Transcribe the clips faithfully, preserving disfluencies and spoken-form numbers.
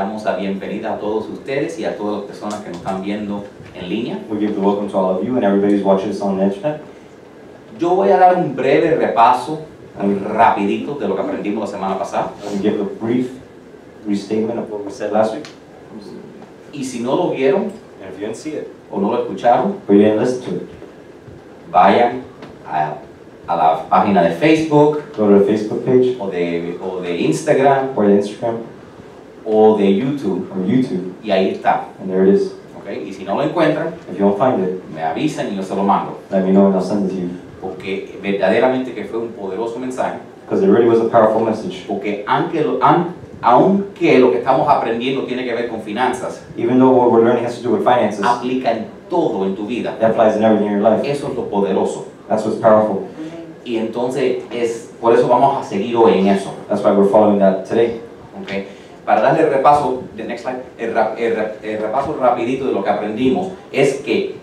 damos la bienvenida a todos ustedes y a todas las personas que nos están viendo en línea. We give the welcome to all of you and everybody who's watching us on the internet. Yo voy a dar un breve repaso, muy rapidito, de lo que aprendimos la semana pasada. I'm going to give a brief restatement of what we said last week. Y si no lo vieron And if you didn't see it, o no lo escucharon, or you didn't listen to it, vayan a, a la página de Facebook go to the Facebook page o de, o de Instagram or the Instagram o de YouTube or YouTube, y ahí está. and there it is. ¿Okay? Y si no lo encuentran, If you don't find it, me avisan y yo se lo mando. let me know and I'll send it to you. Porque verdaderamente que fue un poderoso mensaje. Because it really was a powerful message. Porque aunque lo, an- aunque lo que estamos aprendiendo tiene que ver con finanzas, Even though what we're learning has to do with finances, aplica en todo en tu vida. that applies in everything in your life. Eso es lo poderoso. That's what's powerful. Y entonces, es, por eso vamos a seguir hoy en eso. That's why we're following that today. ¿Okay? Para darle el repaso, the next slide, el, ra- el ra- el repaso rapidito de lo que aprendimos, es que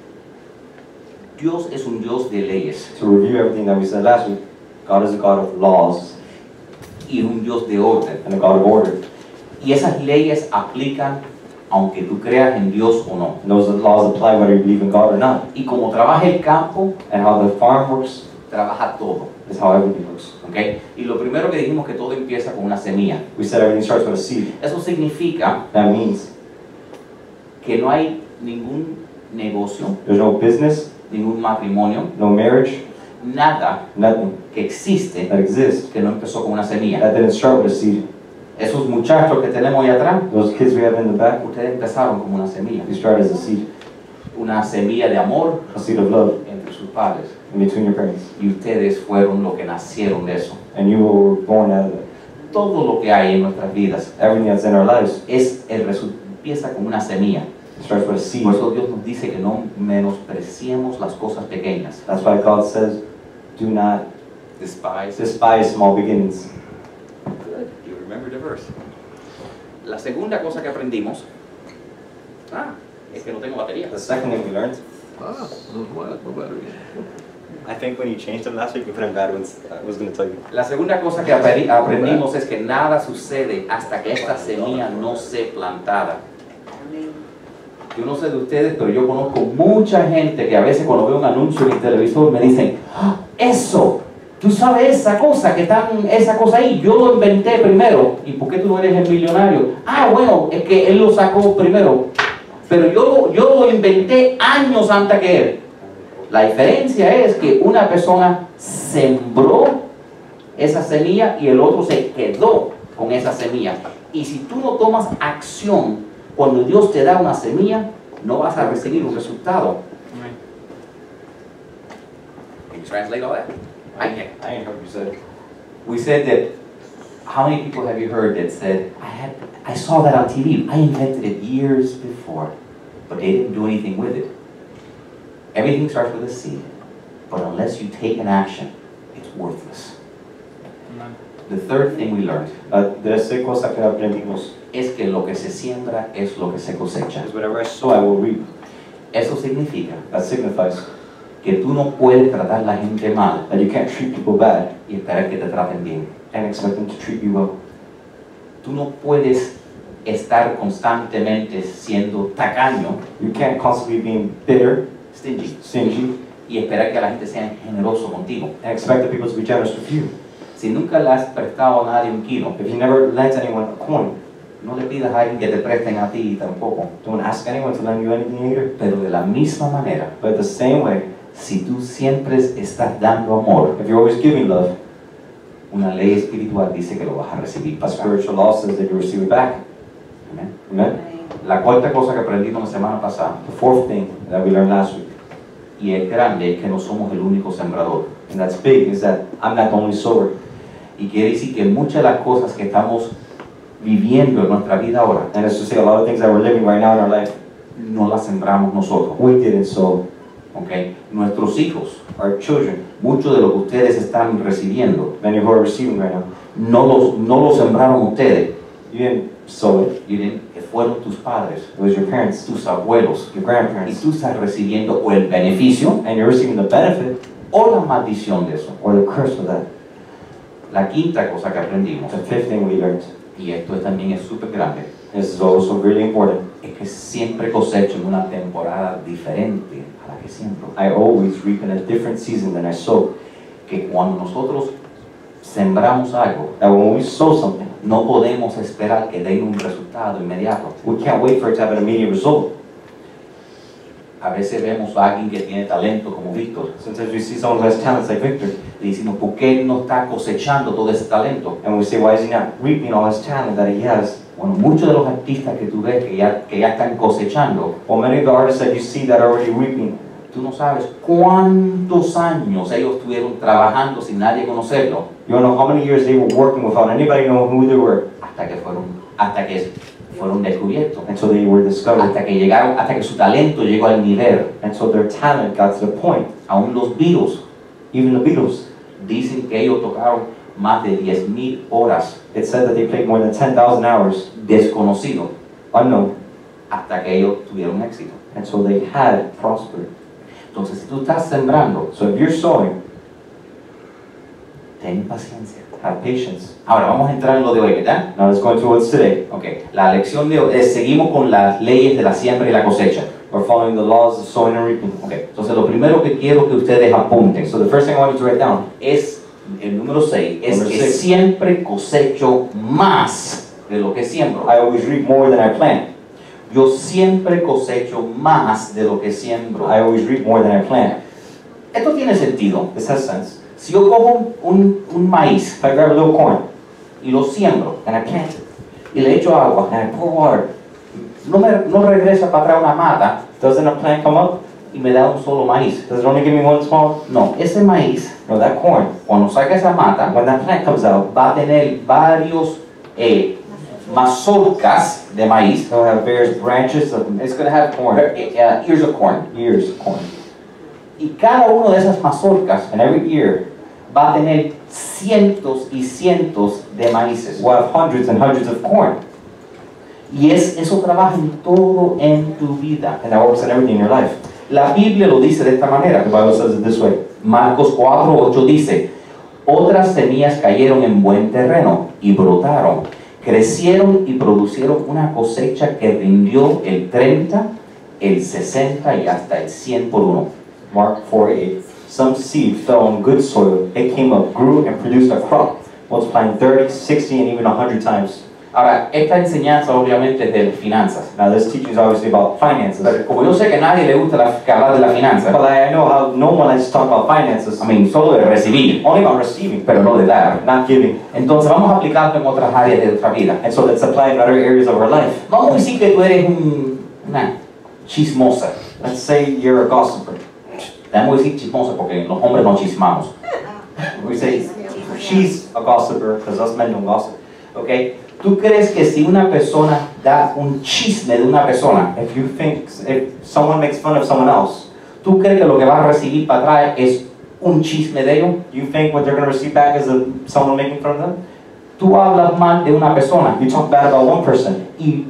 Dios es un Dios de leyes To review everything that we said last week, God is a God of laws y un Dios de orden. and a God of order. Y esas leyes aplican aunque tú creas en Dios o no. And those laws apply whether you believe in God or not. Y como trabaja el campo, And how the farm works trabaja todo. is how everything works. ¿Okay? Y lo primero que dijimos que todo empieza con una semilla. We said everything starts with a seed. Eso significa That means que no hay ningún negocio, there's no business, ningún matrimonio, no marriage, nada nothing que existe that exists que no empezó con una semilla. that didn't start with a seed. Esos muchachos que tenemos ahí atrás, Those kids we have in the back, ustedes empezaron como una semilla. they started as a seed, Una semilla de amor a seed of love entre sus padres. in between your parents. Y ustedes fueron los que nacieron de eso. And you were born out of it. Todo lo que hay en nuestras vidas Everything that's in our lives es el resu- empieza con una semilla. starts with a seed. Por eso Dios nos dice que no menospreciemos las cosas pequeñas. That's why God says, do not Despise. despise small beginnings. Good. You remember the verse. La segunda cosa que aprendimos, ah, es que no tengo batería. The second thing we learned, Ah, no, no battery. I think when you changed them last week, you put in bad ones. I was going to tell you. La segunda cosa que apre- aprendimos es que nada sucede hasta que esta semilla no sea plantada. Yo no sé de ustedes, pero yo conozco mucha gente que a veces cuando veo un anuncio en el televisor me dicen, "Ah, eso, tú sabes esa cosa que están, esa cosa ahí, yo lo inventé primero. ¿Y por qué tú no eres el millonario? Ah, bueno, es que él lo sacó primero. Pero yo, lo- yo lo inventé años antes que él. La diferencia es que una persona sembró esa semilla y el otro se quedó con esa semilla. Y si tú no tomas acción cuando Dios te da una semilla, no vas a recibir un resultado. Can you translate all that? I can. I ain't heard you say it. We said that, how many people have you heard that said, I had, I saw that on T V, I invented it years before, but they didn't do anything with it. Everything starts with a seed, but unless you take an action, it's worthless. The third thing we learned La tercera cosa que aprendimos es que lo que se siembra es lo que se cosecha. is whatever I sow, I will reap. Eso significa That signifies que tú no puedes tratar a la gente mal that you can't treat people bad y esperar que te traten bien. and expect them to treat you well. Tú no puedes estar constantemente siendo tacaño, You can't constantly be bitter, stingy, stingy, y esperar que la gente sea generoso contigo. and expect the people to be generous with you. Si nunca le has prestado a nadie un kilo, If you never lent anyone a coin, no le pidas a alguien que te presten a ti tampoco. don't ask anyone to lend you anything either. Pero de la misma manera, But the same way, si tú siempre estás dando amor, if you're always giving love, una ley espiritual dice que lo vas a recibir a para atrás. spiritual law says that you receive it back. Amén. Amen? La cuarta cosa que aprendimos la semana pasada, The fourth thing that we learned last week, y es grande, es que no somos el único sembrador. and that's big, is that I'm not the only sower. Y quiere decir que muchas de las cosas que estamos viviendo en nuestra vida ahora, And it's to say a lot of things that we're living right now in our life, no las sembramos nosotros. we didn't sow. ¿Okay? Nuestros hijos, Our children, mucho de lo que ustedes están recibiendo, many who are receiving right now, no los, no los sembraron ustedes, you didn't sow it. y de- que fueron tus padres, It was your parents, tus abuelos, your y grandparents. tú estás recibiendo o el beneficio And you're receiving the benefit o la maldición de eso. or the curse of that. La quinta cosa que aprendimos, The fifth thing we learned, y esto también es súper grande, This is also really important. es que siempre cosecho en una temporada diferente a la que siembro. I always reap in a different season than I sow. Que cuando nosotros sembramos algo, That when we sow something, no podemos esperar que den un resultado inmediato. we can't wait for it to have an immediate result. A veces vemos a alguien que tiene talento como Víctor Sometimes we see someone who has talents like Victor, y decimos, ¿por qué no está cosechando todo ese talento? and we say, why is he not reaping all his talent that he has? Bueno, muchos de los artistas que tú ves que ya, que ya están cosechando, Well, many of the artists that you see that are already reaping, tú no sabes cuántos años ellos estuvieron trabajando sin nadie conocerlo, you don't know how many years they were working without anybody knowing who they were, hasta que fueron, hasta que fueron descubiertos, until they were discovered, hasta que llegaron, hasta que su talento llegó al nivel. until their talent got to the point. Aún los Beatles Even the Beatles, dicen que ellos tocaron más de diez mil horas it said that they played more than ten thousand hours desconocidos unknown hasta que ellos tuvieron éxito. until they had prospered. Entonces, si tú estás sembrando, So if you're sowing, ten paciencia. have patience. Ahora vamos a entrar en lo de hoy, ¿verdad? Now let's go into what's today. Ok, la lección de hoy es, seguimos con las leyes de la siembra y la cosecha. We're following the laws of sowing and reaping. Ok, entonces lo primero que quiero que ustedes apunten So the first thing I want you to write down, es, el número seis, es Número que seis. siempre cosecho más de lo que siembro. I always reap more than I plant. Yo siempre cosecho más de lo que siembro. I always reap more than I plant. Esto tiene sentido. This has sense. Si yo cojo un, un maíz If I grab a little corn y lo siembro and I plant it y le echo agua, and I pour water, no, me, no regresa para atrás una mata doesn't a plant come up? y me da un solo maíz. Does it only give me one small? No, ese maíz, No, that corn, cuando saca esa mata, when that plant comes out, va a tener varios eh, mazorcas de maíz. it'll have various branches of It's going to have corn, uh, ears of corn. ears of corn. Y cada una de esas mazorcas And every ear va a tener cientos y cientos de maíces. will have hundreds and hundreds of corn. Y es, eso trabaja en todo en tu vida. And that works in everything in your life. La Biblia lo dice de esta manera. The Bible says it this way. Marcos cuatro ocho dice, otras semillas cayeron en buen terreno y brotaron, crecieron y producieron una cosecha que rindió el treinta, el sesenta y hasta el cien por uno. Mark four eight. Some seed fell on good soil. It came up, grew, and produced a crop, multiplying thirty, sixty, and even one hundred times. Ahora, esta enseñanza obviamente es de finanzas. Now this teaching is obviously about finances. Pero como yo sé que a nadie le gusta la, que hablar de la finanza, But I know how no one likes to talk about finances. I mean, solo de recibir, Only about receiving, pero no de dar. not giving. Entonces vamos a aplicarlo en otras áreas de nuestra vida. And so that's applied in other areas of our life. Vamos a decir que tú eres un, una chismosa. Let's say you're a gossiper. Vamos a decir chismosa porque los hombres no chismamos. We say she's a gossiper because us men don't gossip. ¿Ok? ¿Tú crees que si una persona da un chisme de una persona, If you think, if someone makes fun of someone else, tú crees que lo que vas a recibir para atrás es un chisme de ellos? you think what they're going to receive back is a, someone making fun of them? Tú hablas mal de una persona You talk bad about one person, y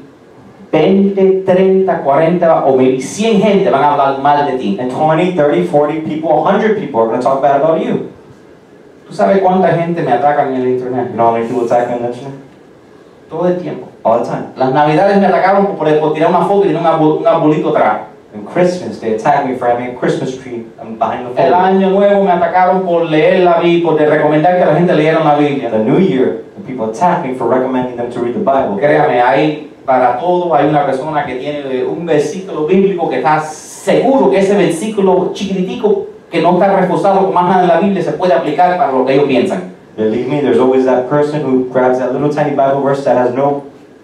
veinte, treinta, cuarenta o maybe cien gente van a hablar mal de ti. and twenty, thirty, forty people, one hundred people are going to talk bad about you. ¿Tú sabes cuánta gente me ataca en el internet? You know how many people attack me on the internet? Todo el tiempo. All the time. Las navidades me atacaron por, por tirar una foto y tener un arbol- un arbolito atrás. And Christmas, they attack me for having a Christmas tree um, behind the El phone. año nuevo me atacaron por leer la Biblia, por de recomendar que la gente leyera la Biblia. The New Year, the people attack me for recommending them to read the Bible. Créame, hay para todo hay una persona que tiene un versículo bíblico que está seguro que ese versículo chiquitico que no está reforzado con más nada en la Biblia se puede aplicar para lo que ellos piensan. Believe me, there's always that person who grabs that little tiny Bible verse that has no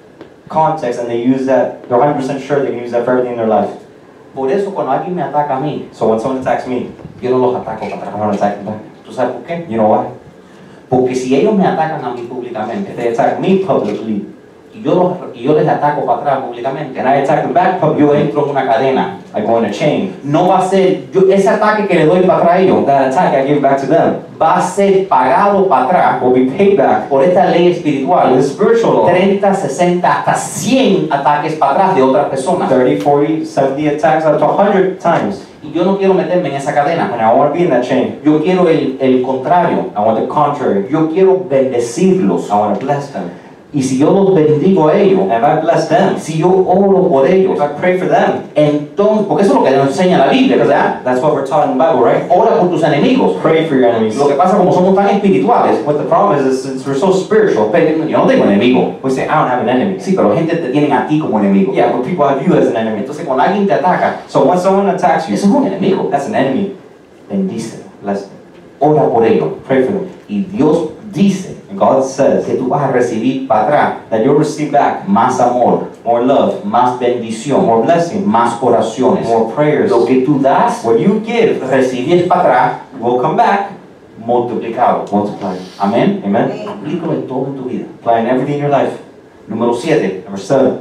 context and they use that, they're one hundred percent sure they can use that for everything in their life. Por eso cuando alguien me ataca a mí, So when someone attacks me, yo no los ataco para I atrás. don't attack them back. ¿Tú sabes por qué? You know why? Porque si ellos me atacan a mí If públicamente they attack me publicly, y yo, los, y yo les ataco para atrás públicamente, and I attack them back yo publicly, entro en una cadena. I go in a chain. No va a ser, yo, ese ataque que le doy para atrás a ellos That attack I give back to them va a ser pagado para atrás will be paid back por esta ley with espiritual. the spiritual law. treinta, sesenta, hasta cien ataques para atrás de otras personas. thirty, forty, seventy attacks up to one hundred times. Y yo no quiero meterme en esa cadena. And I want to be in that chain. Yo quiero el, el contrario. I want the contrary. Yo quiero bendecirlos. I want to bless them. y si yo los bendigo a ellos, and if I bless them, si yo oro por ellos, if I pray for them, entonces, porque eso es lo que nos enseña la Biblia, ¿verdad? that's what we're taught in the Bible, right? Ora por tus enemigos. Pray for your enemies. Lo que pasa como somos tan espirituales, What the problem is, is since we're so spiritual, pero yo no tengo enemigo. we say, I don't have an enemy. Sí, pero la gente te tienen a ti como enemigo. Yeah, but people have you as an enemy. Entonces cuando alguien te ataca, So when someone attacks you, eso es un enemigo. that's an enemy. Bendícelo. Bless them. Ora por ellos. Pray for them. Y Dios dice And God says que tú vas a recibir para atrás that you'll receive back más amor, more love, más bendición, more blessing, más oraciones. more prayers. Lo que tú das, What you give recibir para atrás will come back multiplicado. multiplied. Amén. Amen. Aplícalo en todo en tu vida. Apply in everything in your life. Número siete. Number seven,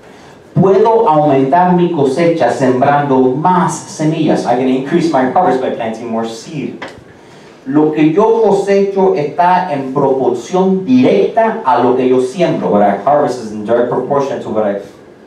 Puedo aumentar mi cosecha sembrando más semillas. I can increase my harvest by planting more seed. Lo que yo cosecho está en proporción directa a lo que yo siembro. What I harvest is in direct proportion to what I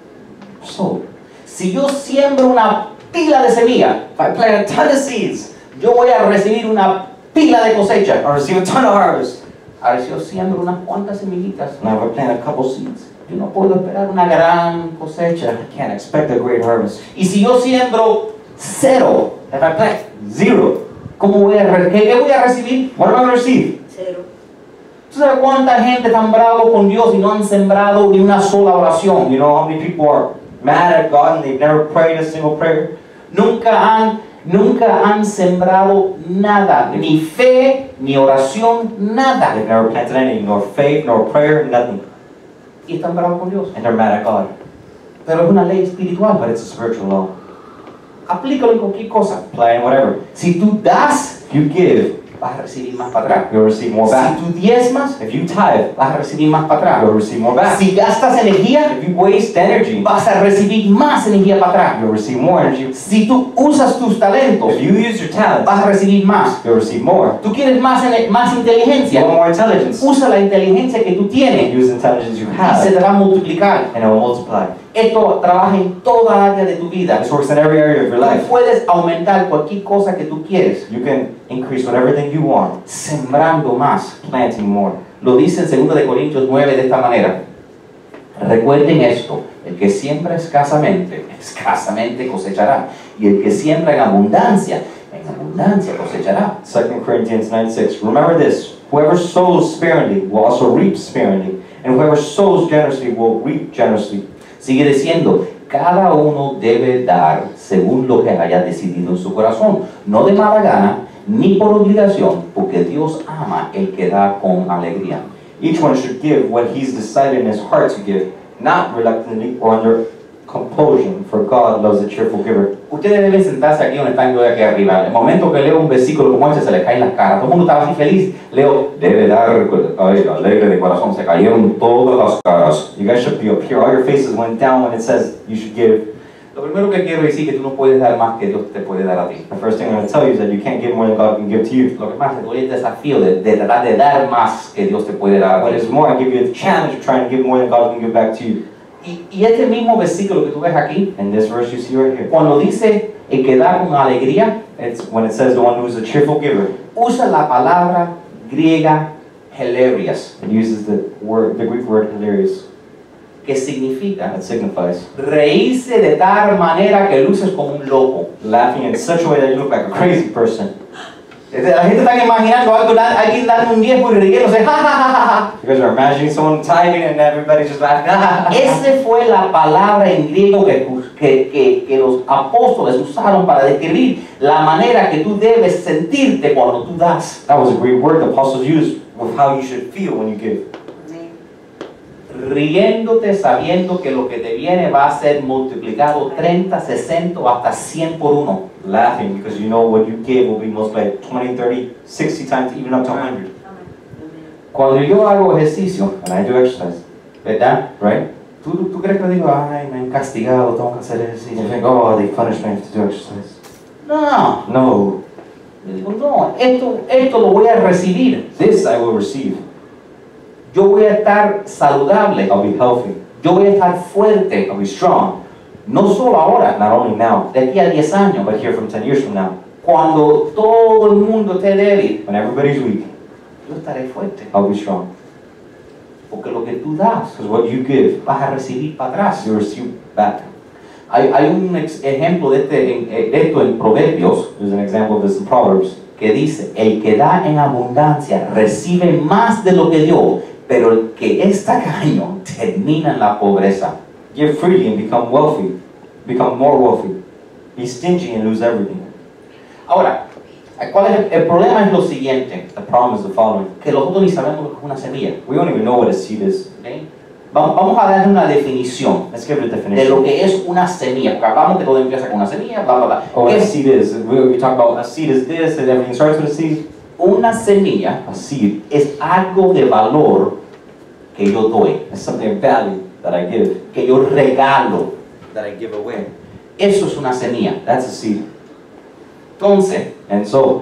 sow. Si yo siembro una pila de semilla, If I plant a ton of seeds, yo voy a recibir una pila de cosecha. I'll receive a ton of harvest. Ahora, si yo siembro unas cuantas semillitas, Now if I plant a couple seeds, yo no puedo esperar una gran cosecha. I can't expect a great harvest. Y si yo siembro cero, If I plant zero, ¿cómo voy a re- qué, qué voy a recibir? what am I going to receive? Cero. ¿Tú sabes cuánta gente está bravo con Dios y no han sembrado ni una sola oración? You know how many people are mad at God and they've never prayed a single prayer? Nunca han, nunca han sembrado nada, ni fe, ni oración, nada. They've never planted anything, nor faith, nor prayer, nothing. Y están bravos con Dios. And they're mad at God. Pero es una ley espiritual. But it's a spiritual law. Aplícalo en cualquier cosa. Apply in whatever. Si tú das, If you give, vas a recibir más para atrás. you'll receive more Si back. tú diezmas, If you tithe, vas a recibir más para you'll atrás. receive more back. Si gastas energía, If you waste energy, vas a recibir más energía para atrás. you'll receive more energy. Si tú usas tus talentos, If you use your talents, vas a recibir más. you'll receive more. Tú quieres más, ene- más You inteligencia, want more intelligence, usa la inteligencia que tú tienes use the intelligence you y se have, te va a multiplicar. and it will multiply. Esto trabaja en toda área de tu vida. This works in every area of your Tú life. puedes aumentar cualquier cosa que tú quieres, You can increase whatever thing you want, sembrando más. planting more. Lo dice en dos de Corintios nueve de esta manera. Recuerden esto, el que siembra escasamente, escasamente cosechará. Y el que siembra en abundancia, en abundancia cosechará. Second Corinthians nine six. Remember this, whoever sows sparingly will also reap sparingly, and whoever sows generously will reap generously. Sigue diciendo, cada uno debe dar según lo que haya decidido en su corazón, no de mala gana, ni por obligación, porque Dios ama el que da con alegría. Each one should give what he's decided in his heart to give, not reluctantly or under compulsion, for God loves a cheerful giver. Ustedes deben sentarse aquí donde están yo de aquí arriba. El momento que leo un versículo como ese se le caen las caras. Todo el mundo estaba así feliz. Leo, debe dar, ay, alegre de corazón. Se cayeron todas las caras. You guys should be up here. All your faces went down when it says you should give. Lo primero que quiero decir es que tú no puedes dar más que Dios te puede dar a ti. The first thing I'm going to tell you is that you can't give more than God can give to you. Lo que más te doy es el desafío de, de tratar de dar más que Dios te puede dar a What ti. is more, I give you the challenge of trying to give more than God can give back to you. Y, y este mismo versículo que tú ves aquí, And this verse you see right here, cuando dice el que da con alegría, it's when it says the one who is a cheerful giver, usa la palabra griega hilarious, it uses the word, the Greek word hilarious, que significa that signifies reírse de tal manera que luces como un loco. laughing in such a way that you look like a crazy person. La gente está imaginando a alguien- alguien dando un diezmo y riéndose, ja, ja, ja, ja, ja. You guys are imagining someone tithing and everybody's just laughing. Esa fue la palabra en griego que, que, que, que los apóstoles usaron para describir la manera que tú debes sentirte cuando tú das. That was a great word the apostles used with how you should feel when you give. Riéndote sabiendo que lo que te viene va a ser multiplicado treinta, sesenta o hasta cien por uno. Laughing because you know what you give will be multiplied twenty, thirty, sixty times, even up to one hundred. Cuando yo hago ejercicio, When I do exercise, ¿verdad? right? ¿Tú, tú crees que digo, ay, me han castigado, tengo que hacer ejercicio? You think, oh, they punish me to do exercise. No, No, yo digo, no, esto, esto lo voy a recibir. this I will receive. Yo voy a estar saludable, I'll be healthy. yo voy a estar fuerte, I'll be strong. no solo ahora, Not only now, de aquí a diez años, but here from ten years from now. cuando todo el mundo esté débil, When everybody's weak, yo estaré fuerte. I'll be strong. Porque lo que tú das, Because what you give, vas a recibir para atrás. you receive back. Hay, hay un ex- ejemplo de, este, en- eh, de esto en Proverbios There's an example of this in Proverbs. que dice, el que da en abundancia recibe más de lo que dio, pero el que es tacaño termina en la pobreza. Give freely and become wealthy. Become more wealthy. Be stingy and lose everything. Ahora, ¿cuál es el, el problema? Es lo siguiente, The problem is the following. que nosotros ni sabemos lo que es una semilla. We don't even know what a seed is. ¿Ok? Vamos, vamos a darle una definición Let's give it a de lo definition. que es una semilla, porque hablamos que todo empieza con una semilla, bla, bla, bla. Oh, ¿Qué what a es seed is. We, we talk about a seed is this, and everything starts with a seed. una semilla? A seed Es algo de valor que yo doy, is something of value that I give, que yo regalo. that I give away. Eso es una semilla. That's a seed. Entonces, And so,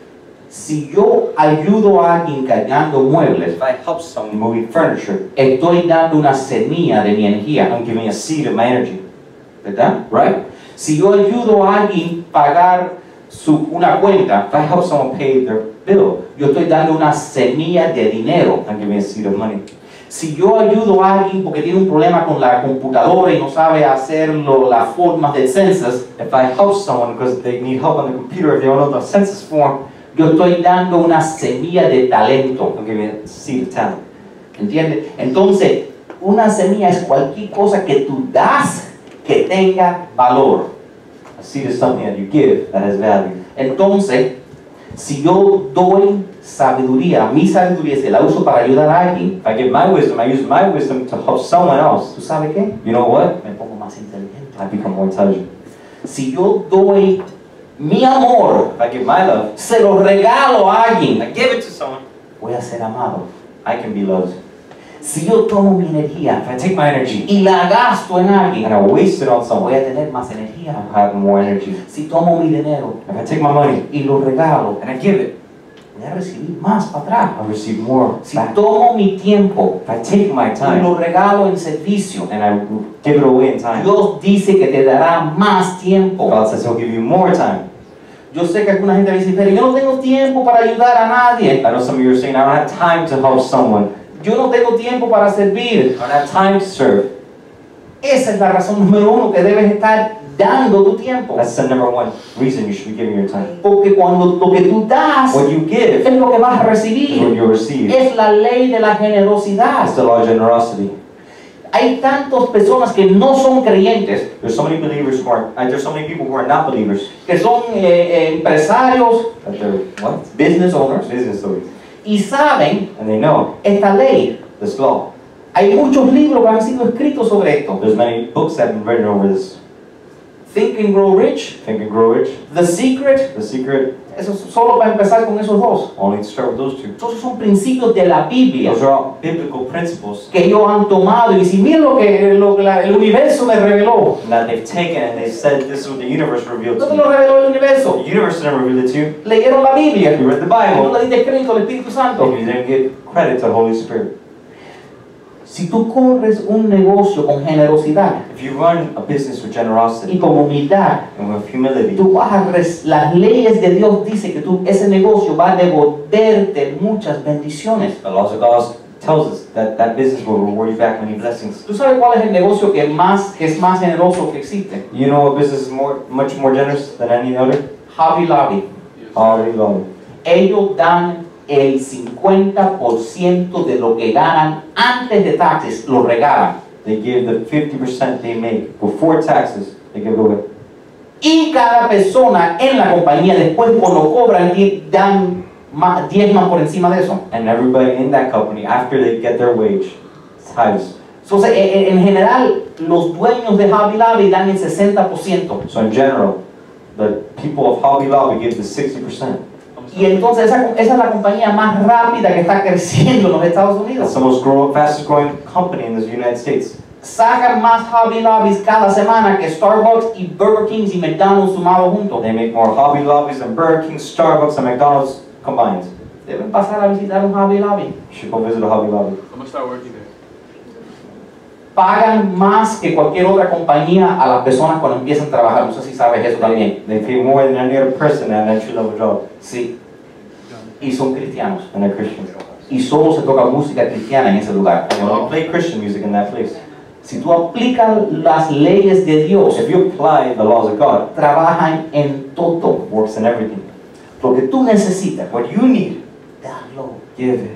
si yo ayudo a alguien cargando muebles, if I help someone moving furniture, estoy dando una semilla de mi energía, I'm giving a seed of my energy, ¿verdad? right? Si yo ayudo a alguien a pagar su, una cuenta, If I help someone pay their bill, yo estoy dando una semilla de dinero. I'm giving a seed of money. Si yo ayudo a alguien porque tiene un problema con la computadora y no sabe hacerlo, las formas del census, If I help someone because they need help on the computer, if they don't know the census form, yo estoy dando una semilla de talento. I'm giving a seed of talent. ¿Entiendes? Entonces, una semilla es cualquier cosa que tú das que tenga valor. A seed is something that you give that has value. Entonces, si yo doy sabiduría, mi sabiduría se la uso para ayudar a alguien, If I give my wisdom, I use my wisdom to help someone else. ¿tú sabes qué? You know what? Me pongo más inteligente. I become more intelligent. Si yo doy mi amor, If I give my love, se lo regalo a alguien, I give it to someone, voy a ser amado. I can be loved. Si yo tomo mi energía If I take my energy y la gasto en alguien, and I waste it on voy someone, a tener más energía. I have more energy. Si tomo mi dinero If I take my money y lo regalo, and I give it, voy a recibir más para atrás. I receive more Si back. tomo mi tiempo If I take my y time lo regalo en servicio, and I give it away in time, Dios dice que te dará más tiempo. God says He'll give you more time. Yo sé que alguna gente me dice, pero yo no tengo tiempo para ayudar a nadie. I know some of you are saying, I don't have time to help someone. Yo no tengo tiempo para servir. I don't have time to serve. Esa es la razón número uno que debes estar dando tu tiempo. That's the number one reason you should be giving your time. Porque cuando lo que tú das What you give es lo que vas a is what recibir. you'll receive. Es la ley de la generosidad. It's the law of generosity. Hay tantas personas que no son creyentes, There's so many believers who are, uh, there's so many people who are not believers, que son eh, eh, empresarios, that they're, what? business owners, Business owners. y saben And they know esta ley. this law. Hay muchos libros que han sido escritos sobre esto. There's many books that have been written over this. Think and Grow Rich, Think and Grow Rich, The Secret, The Secret, eso es solo para empezar con esos dos. only to start with those two. Esos son principios de la Biblia Those are all biblical principles que ellos han tomado y dicen, mira lo que, lo que la- el universo me reveló. that they've taken and they said this is what the universe revealed ¿No to te you. lo reveló el universo? The universe didn't reveal it to you. Leyeron la Biblia. You read the Y no Bible. le diste crédito al Espíritu Santo. You didn't give credit to the Holy Spirit. Si tú corres un negocio con generosidad If you run a business with y generosity con humildad, and with humility, tú vas a res- las leyes de Dios dicen que tú, ese negocio va a devolverte muchas bendiciones. the laws of God tells us that that business will reward you back many blessings. ¿Tú sabes cuál es el negocio que, más, que es más generoso que existe? You know what business is more, much more generous than any other? Hobby Lobby. Already Lobby. Ellos dan el cincuenta por ciento de lo que ganan antes de taxes, lo regalan. They give the fifty percent they make before taxes, they give it away. Y cada persona en la compañía después cuando cobran di- dan más, diezman por encima de eso. And everybody in that company, after they get their wage, tithes. Entonces, en, en general, los dueños de Hobby Lobby dan el sesenta por ciento. So in general, the people of Hobby Lobby give the sixty percent. Y entonces esa, esa es la compañía más rápida que está creciendo en los Estados That's Unidos. the most grow, fastest growing company in the United States. Sacan más Hobby Lobbies cada semana que Starbucks y Burger King y McDonald's sumados juntos. They make more Hobby Lobbies than Burger King, Starbucks, and McDonald's combined. Deben pasar a visitar un Hobby Lobby. You should go visit a Hobby Lobby. I'm gonna start working there. Pagan más que cualquier otra compañía a las personas cuando empiezan a trabajar. No sé si sabes eso también. They pay more than any other person at an entry level job, Sí. Y son cristianos. and they're Christians. y solo se toca música cristiana en ese lugar. And they only play Christian music in that place. Si tú aplicas las leyes de Dios, If you apply the laws of God, trabajan en todo. it works in everything. Lo que tú necesitas, What you need, darlo. give it.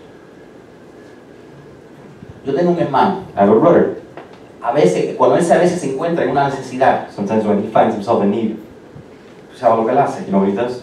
Yo tengo un hermano, I have a brother. a veces, cuando él a veces se encuentra en una necesidad, Sometimes when he finds himself in need, ¿tú sabes lo que él hace? you know what he does?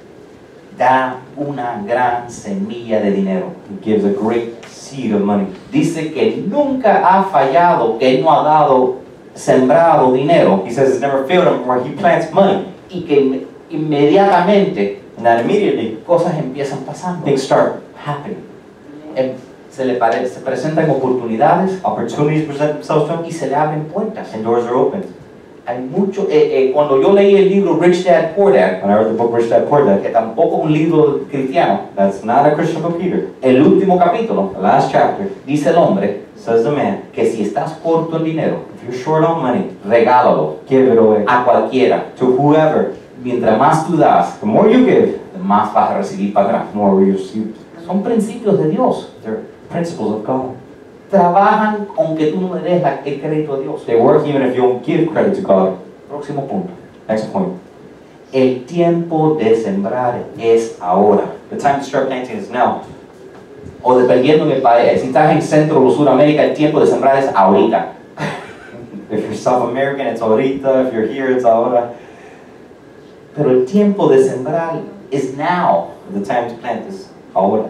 Da una gran semilla de dinero. He gives a great seed of money. Dice que nunca ha fallado, que él no ha dado, sembrado dinero He says it's never failed him where he plants money, y que inme- inmediatamente and that immediately cosas empiezan pasando. things start happening. Em- Se le pare- se presentan oportunidades Opportunities present themselves to him, y se le abren puertas. and doors are opened. Hay mucho, eh, eh, cuando yo leí el libro Rich Dad Poor Dad, When I read the book Rich Dad Poor Dad, que tampoco es un libro cristiano, that's not a Christian book either. el último capítulo The last chapter dice el hombre says the man, que si estás corto en dinero, if you're short on money, regálalo give it away a cualquiera. to whoever. Mientras más tú das, The more you give, más vas a recibir para atrás. the more you receive. Son principios de Dios. They're principles of God. Trabajan aunque tú no le des la- el crédito a Dios. They work even if you don't give credit to God. Próximo punto. Next point. El tiempo de sembrar es ahora. The time to start planting is now. O dependiendo del país, si estás en Centro o Suramérica, el tiempo de sembrar es ahorita. If you're South American, it's ahorita. If you're here, it's ahora. Pero el tiempo de sembrar es now. The time to plant is ahora.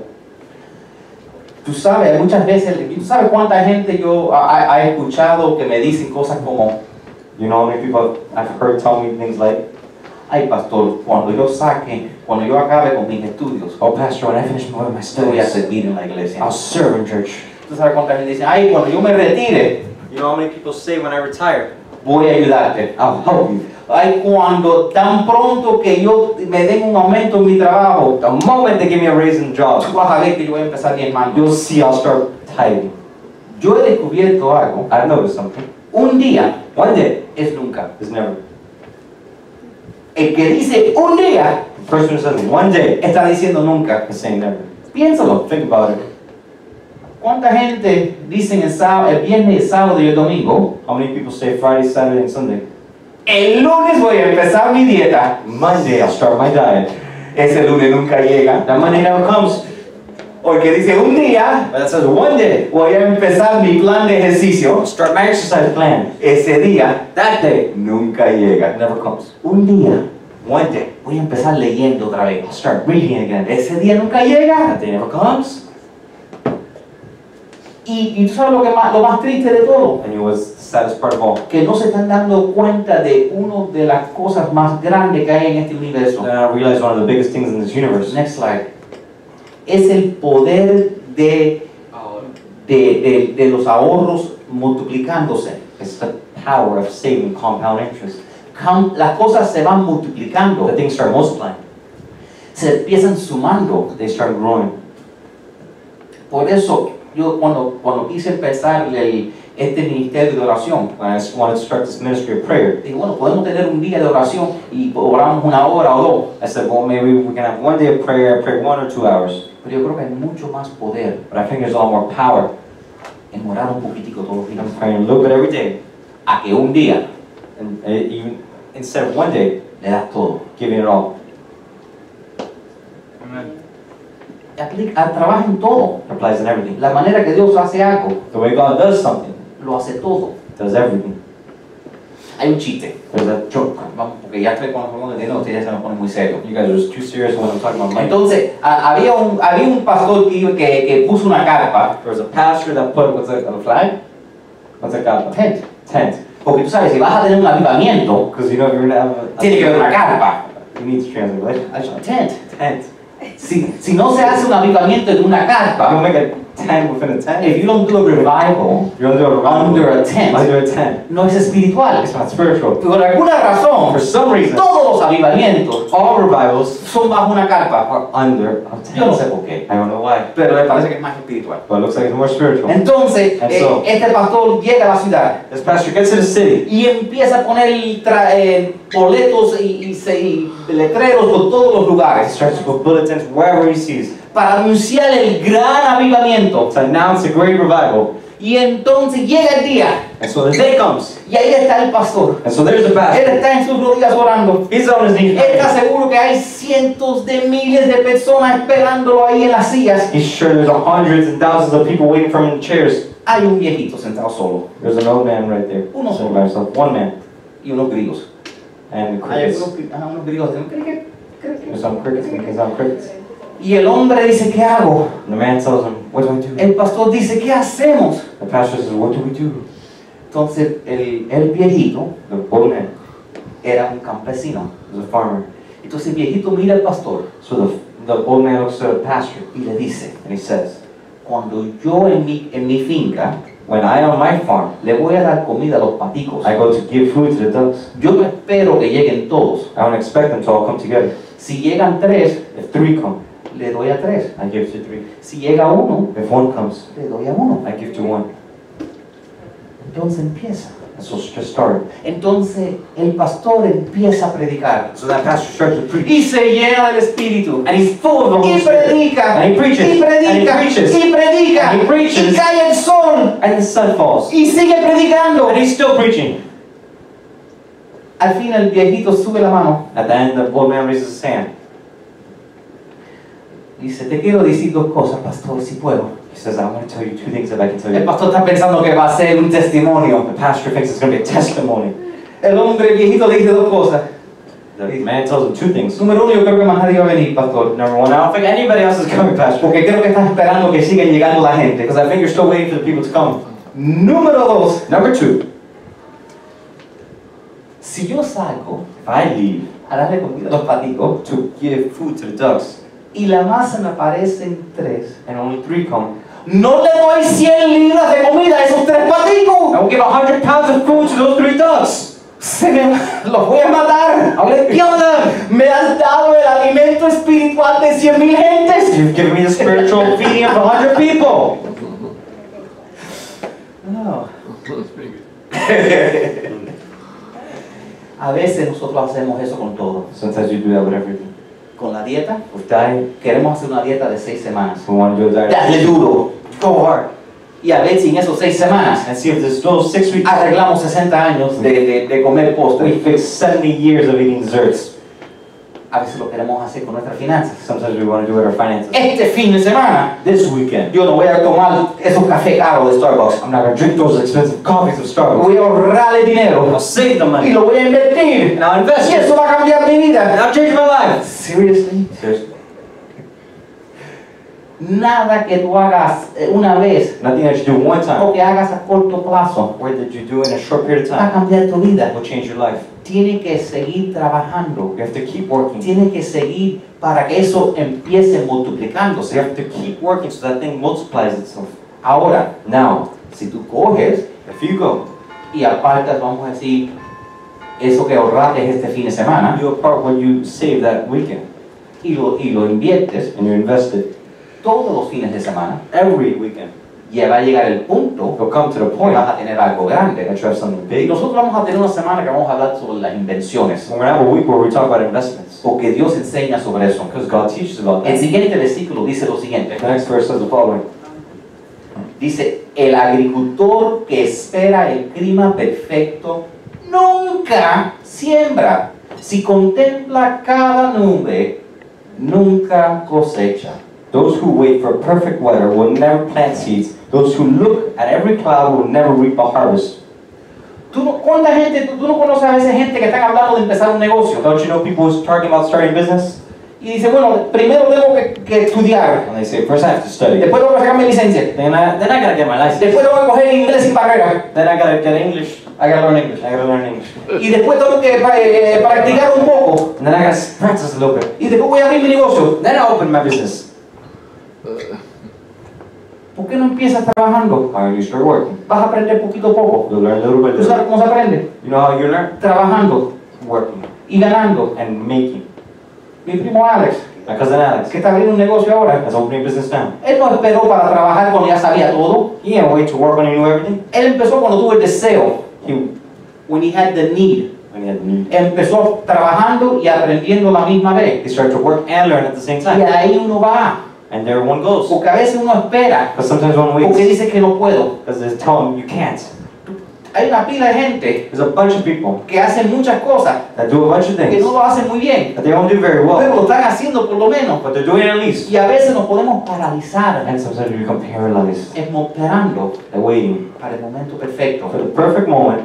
Tú sabes, muchas veces, tú sabes cuánta gente yo ha, ha escuchado que me dicen cosas como, You know how many people I've heard tell me things like, ay pastor, cuando yo saque, cuando yo acabe con mis estudios, oh pastor, when I finish my my yo voy a studies, servir en la iglesia. I'll serve in church. Tú sabes cuánta gente dice, ay, cuando yo me retire, You know how many people say when I retire, voy a ayudarte. I'll help you. Ay, cuando tan pronto que yo me den un aumento en mi trabajo, The moment they give me a raise in the job, tú vas a ver que yo voy a empezar diezmando. you'll see I'll start tithing. Yo he descubierto algo, I've noticed something. un día One day es nunca. is never. El que dice un día, The person who says one day está diciendo nunca. is saying never. Piénsalo. Think about it. ¿Cuánta gente dicen el, sábado, el viernes, el sábado y el domingo? How many people say Friday, Saturday, and Sunday? El lunes voy a empezar mi dieta. Monday I'll start my diet. Ese lunes nunca llega. That Monday never comes. O el que dice un día But that says one day voy a empezar mi plan de ejercicio. I'll start my exercise plan. Ese día That day nunca llega. never comes. Un día One day voy a empezar leyendo otra vez. I'll start reading again. Ese día nunca llega. That day never comes. Y, y tú sabes lo, que más, lo más triste de todo. And it was the saddest part of all. Que no se están dando cuenta de una de las cosas más grandes que hay en este universo. Then I realized one of the biggest things in this universe Next slide. Es el poder de, de, de, de los ahorros multiplicándose. is the power of saving compound interest. Cam- Las cosas se van multiplicando. The things start multiplying. Se empiezan sumando. They start growing. Por eso yo cuando, cuando quise empezar el, este ministerio de oración, When I just wanted to start this ministry of prayer, dije, bueno, podemos tener un día de oración y oramos una hora o dos. I said, well, maybe we can have one day of prayer, pray one or two hours. Pero yo creo que hay mucho más poder But I think there's a lot more power en orar un poquitico todos los días. in praying a little bit every day. A que un día And uh, even instead of one day, le das todo. giving it all. Aplica, trabaja en todo. It applies in everything. La manera que Dios hace algo, The way God does something, lo hace todo. does everything. Hay un chiste. There's a joke. Vamos, porque ya estoy con los juegos de dinero, ustedes ya se nos ponen muy serios. You guys are just too serious when I'm talking about money. Entonces, a- había, un, había un pastor que, que, que puso una carpa, There was a pastor that put, what's a, a flag? What's a carpa? tent, Tent. porque tú sabes, si vas a tener un avivamiento, Because you know if you're going to have a, tiene que haber una carpa. you need to translate it. Tent. Tent. Si, si no se hace un avivamiento en una You carpa, don't make a tent within a tent. if you don't do a revival You don't do a revival under a tent, under a tent. no es espiritual. It's not spiritual. Por alguna razón, For some reason, todos los avivamientos all revivals son bajo una carpa. are under a tent. Yo no sé por qué, I don't know why, pero me parece que es más espiritual. but it looks like it's more spiritual. Entonces, And eh, so- este pastor llega a la ciudad This pastor gets to the city. y empieza a poner tra- eh, boletos y, y, se- y letreros por todos los He lugares. starts to put bulletins wherever he sees. para anunciar el gran avivamiento. to announce a great revival. Y entonces llega el día, And so the day comes, y ahí está el pastor. and so there's the Él pastor. está en sus rodillas orando. He's on his knees Él está praying. seguro que hay cientos de miles de personas esperándolo ahí en las sillas. He's sure there's hundreds and thousands of people waiting for him in chairs. Hay un viejito sentado solo There's an old man right there, Uno sitting solo. by himself. One man. y unos grillos. And the Hay crickets. unos, gri- ajá, unos grillos. ¿no? Cricket, cricket. There's some crickets. There's some crickets. Y el hombre dice, ¿qué hago? And the man tells him, what do I do? El pastor dice, ¿qué hacemos? The pastor says, what do we do? Entonces el, el viejito The old man era un campesino. is a farmer. Entonces el viejito mira al pastor So the, the old man looks at the pastor y le dice, and he says, cuando yo en mi, en mi finca when I on my farm, le voy a dar comida a los paticos, I go to give food to the ducks. yo no espero que lleguen todos. I don't expect them to all come together. Si llegan tres, If three come, le doy a tres. I give to three. Si llega uno, If one comes, le doy a uno. I give to one. Entonces empieza. And so it's just started. Entonces el pastor empieza a predicar. So that pastor starts to preach. Y se llena del Espíritu. And he's full of the Holy Y Spirit. predica. And he preaches. Y predica. And he preaches. Y predica. And he preaches. Y cae el sol. And the sun falls. Y sigue predicando. And he's still preaching. Al fin el viejito sube la mano. At the end, the old man raises his hand. Dice, te quiero decir dos cosas, pastor, si puedo. He says, I want to tell you two things if I can tell El you. pastor está pensando que va a ser un testimonio. The pastor thinks it's going to be a testimony. El hombre viejito le dice dos cosas. The man tells him two things. Número uno, yo creo que más nadie va a venir, pastor. Number one, I don't think anybody else is coming, pastor. Porque creo que estás esperando que siga llegando la gente. Because I think you're still waiting for the people to come. Número dos, Number two, si yo salgo if I leave a darle comida a los paticos to give food to the ducks, y la masa me aparecen tres, and only three come, no le doy cien libras de comida a esos tres paticos. I will give a hundred pounds of food to those three ducks. Se me, los voy a matar. I'm going to kill them. Me has dado el alimento espiritual de cien mil gentes. You've given me the spiritual feeding of a hundred people. No. Let's make it. A veces nosotros hacemos eso con todo. Sometimes you do that with everything. Con la dieta, With diet, queremos hacer una dieta de seis semanas. we want to do a diet. Dale duro. Go hard. Y a ver si en esos seis semanas And see if this those six weeks arreglamos sesenta años de, de, de comer we postre. fix seventy years of eating desserts. A veces lo queremos hacer con nuestras finanzas. Sometimes we want to do it with our finances. Este fin de semana, This weekend, yo no voy a tomar esos cafés caros de Starbucks. I'm not going to drink those expensive coffees of Starbucks. Voy a ahorrarle dinero I'll save the y money. lo voy a invertir. And I'll invest Y it. eso va a cambiar mi And vida. I'll change my life. Seriously. Seriously. Nada que tú hagas eh, una vez Nothing that you do one time, o que hagas a corto plazo or that you do in a short period of va a time, cambiar tu vida. will change your life. Tiene que seguir trabajando. You have to keep working. Tiene que seguir para que eso empiece So you multiplicándose. have to keep working so that thing multiplies itself. Ahora, Now, si tú coges if you go, y apartas, vamos a decir, eso que ahorraste este fin de semana you apart what you save that weekend, y lo, y lo inviertes and you invest it todos los fines de semana, every weekend, ya va a llegar el punto you'll come to the que point vas a tener algo grande. that you have something Y big. nosotros vamos a tener una semana que vamos a hablar sobre las invenciones, We're going to have a week where we talk about investments, porque Dios enseña sobre eso. because God teaches about El that. siguiente versículo dice lo siguiente. The next verse says the following. Dice, el agricultor que espera el clima perfecto nunca siembra. Si contempla cada nube, nunca cosecha. Those who wait for perfect weather will never plant seeds. Those who look at every cloud will never reap a harvest. ¿Tú no, ¿Cuánta gente, tú, tú no conoces a veces gente que están hablando de empezar un negocio? Don't you know people who's talking about starting a business? Y dice, bueno, primero tengo que, que estudiar, And they say, first I have to study. después tengo que sacar mi licencia, Then I, then I gotta get my license. después tengo que coger inglés sin barrera, Then I gotta get English. I gotta learn English. I gotta learn English. Y después tengo que eh, practicar un poco, And then I gotta practice a little bit. y después voy a abrir mi negocio. Then I open my business. ¿Por qué no empiezas trabajando? Why don't you start working? Vas a aprender poquito a poco. You'll learn a little ¿Tú bit. sabes cómo se aprende? You know how you learn? Trabajando Working y ganando. and making. Mi primo Alex, My cousin Alex que está abriendo un negocio ahora, is opening a business now. él no esperó para trabajar cuando ya sabía todo. He didn't wait to work when he knew everything. Él empezó cuando tuvo el deseo, He, when he had the need. when he had the need, Empezó trabajando y aprendiendo a la misma he vez. started to work and learn at the same Y time. ahí uno va. And there one goes. Porque a veces uno espera, But sometimes one porque waits dice que no puedo. because they tell them you can't. Hay una pila de gente There's a bunch of people que hacen muchas cosas that do a bunch of que things no lo hacen muy bien, that they don't do very pero well, lo están haciendo por lo menos. but they're doing it at least. Y a veces nos podemos paralizar And sometimes we become paralyzed esperando and waiting para el momento perfecto. for the perfect moment.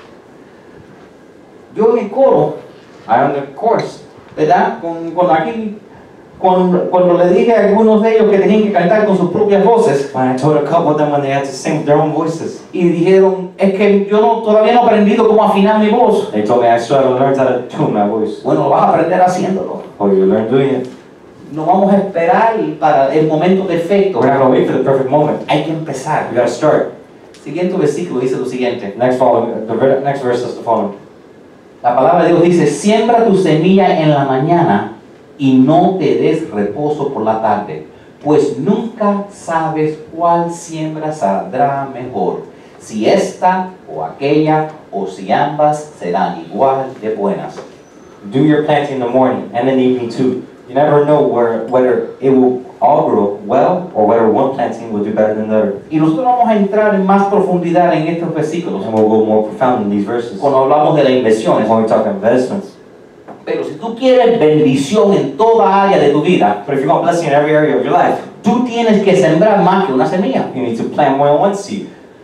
Yo en el coro, I on the course. ¿verdad? Con, con aquí, cuando, cuando le dije a algunos de ellos que tenían que cantar con sus propias voces, When I told a couple of them when they had to sing with their own voices, y dijeron, es que yo no, todavía no he aprendido cómo afinar mi voz. they told me I still haven't learned how to tune my voice. Bueno, lo vas a aprender haciéndolo. Oh, you learn doing it. No vamos a esperar para el momento perfecto. We're not going to wait for the perfect moment. Hay que empezar. We got to start. Siguiente versículo dice lo siguiente. Next following, the ver- next verse is the following. La palabra de Dios dice, siembra tu semilla en la mañana y no te des reposo por la tarde, pues nunca sabes cuál siembra saldrá mejor, si esta o aquella o si ambas serán igual de buenas. Do your planting in the morning and in the evening too. You never know where, whether it will all grow well or whether one planting will do better than the other. Y nosotros vamos a entrar en más profundidad en estos versículos And we'll go more profound in these verses cuando hablamos de las inversiones. when we talk investments. Pero si tú quieres bendición en toda área de tu vida, But if you want blessing in every area of your life, tú tienes que sembrar más que una semilla. you need to plant more than one seed.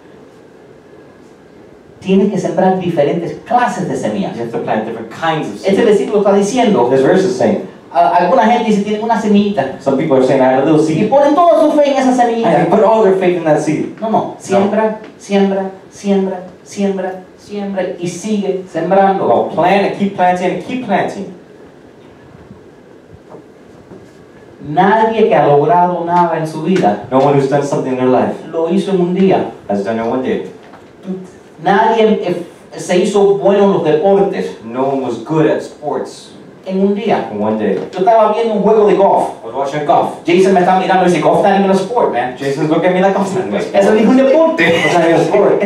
Tienes que sembrar diferentes clases de You semillas. have to plant different kinds of Este seeds. versículo está diciendo, This verse is saying, a- alguna gente dice, tienen una semillita, some people are saying, I have a little y seed. ponen toda su fe en esa And they semillita. put all their faith in that seed. No, no, siembra, siembra, siembra, siembra, siembra, y sigue sembrando. Well, plant and keep planting and keep planting. Nadie que ha logrado nada en su vida No one who's done something in their life lo hizo en un día. has done it one day. Nadie eh, se hizo bueno en los deportes No one was good at sports en un día. in one day. Yo estaba viendo un juego de golf. I was watching golf. Jason me está mirando y dice, golf not even a sport, man. Jason's looking at me like I'm saying this. Eso es un deporte. It's not even a sport.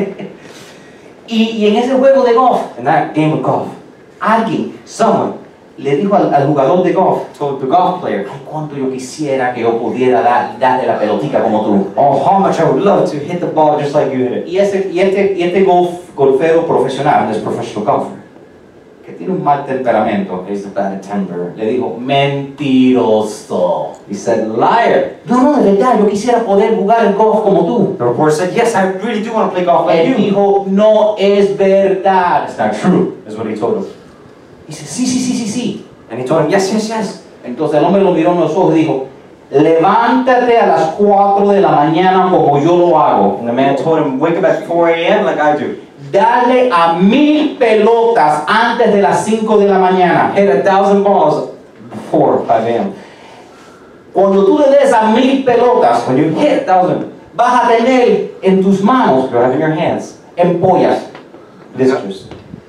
Y, y en ese juego de golf, In that game of golf, alguien someone le dijo al, al jugador de golf, told the golf player, ay, cuánto yo quisiera que yo pudiera dar, darle la pelotica como tú. oh, how much I would love to hit the ball just like you hit it. Y, ese, y este, y este golf, golfero profesional, And this professional golfer, que tiene un mal temperamento, he's a bad temper. le dijo, mentiroso. He said, liar. No, no, de verdad, yo quisiera poder jugar el golf como tú. The reporter said, yes, I really do want to play golf like Él you. dijo, no es verdad. It's not true, is what he told him. Dice, sí, sí, sí, sí, sí. And he told him, yes, yes, yes. Entonces el hombre lo miró en los ojos y dijo, levántate a las cuatro de la mañana como yo lo hago. And the man told him, wake up at four A M like I do. Dale a mil pelotas antes de las cinco de la mañana. Hit a thousand balls before five A M Cuando tú le des a mil pelotas, When you hit a thousand, vas a tener en tus manos you'll have in your hands empollas. blisters.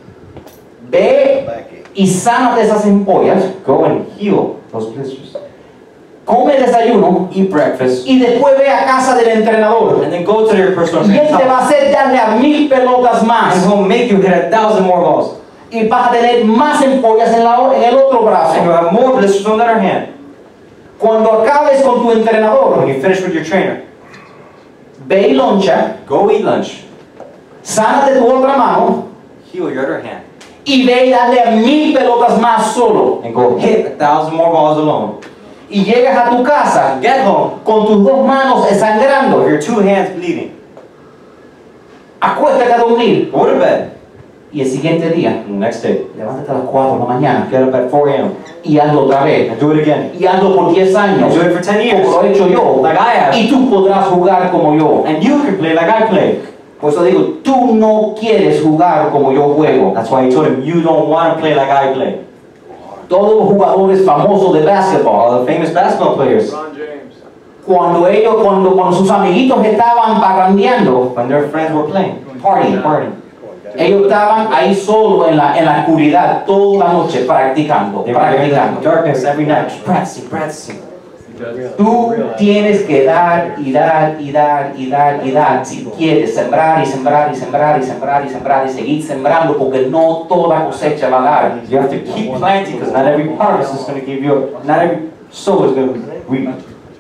Ve y sánate esas empollas, Go and heal those blisters. come el desayuno Eat breakfast. y después ve a casa del entrenador. And then go to your personal Y él te trainer. va a hacer darle a mil pelotas And más. he'll make you hit a thousand more balls. Y vas a tener más empollas en, la, en el otro And brazo. you'll have more blisters on the other hand. Cuando acabes con tu When entrenador, you finish with your trainer, ve y loncha, go eat lunch. sánate tu otra mano Heal your other hand. y ve y dale a mil pelotas más solo. And go hit a thousand more balls alone. Y llegas a tu casa Get home con tus dos manos sangrando. with your two hands bleeding. Acuéstate a dormir. Go to bed. Y el siguiente día, And the next day, levántate a las cuatro de la mañana get up at four A M y hazlo otra vez. and do it again. Y hazlo por diez And años, do it for ten years. como lo he hecho yo. Like I have. Y tú podrás jugar como yo. And you can play like I play. Por eso digo, tú no quieres jugar como yo juego. That's why he told him, you don't want to play like I play. Todos los jugadores famosos de básquetbol, All the famous basketball players, LeBron James. cuando ellos, cuando, cuando sus amiguitos estaban parrandeando, when their friends were playing, partying, partying, ellos estaban ahí solo en la, en la oscuridad toda la noche practicando, they were in the practicando. darkness every night, practicing, practicing. He does. Tú tienes que dar y dar y dar y dar y dar si quieres sembrar y sembrar y sembrar y sembrar y sembrar y seguir sembrando, porque no toda cosecha va a dar. You have to keep planting because not every harvest is going to give you, a, not every sow is going to reap.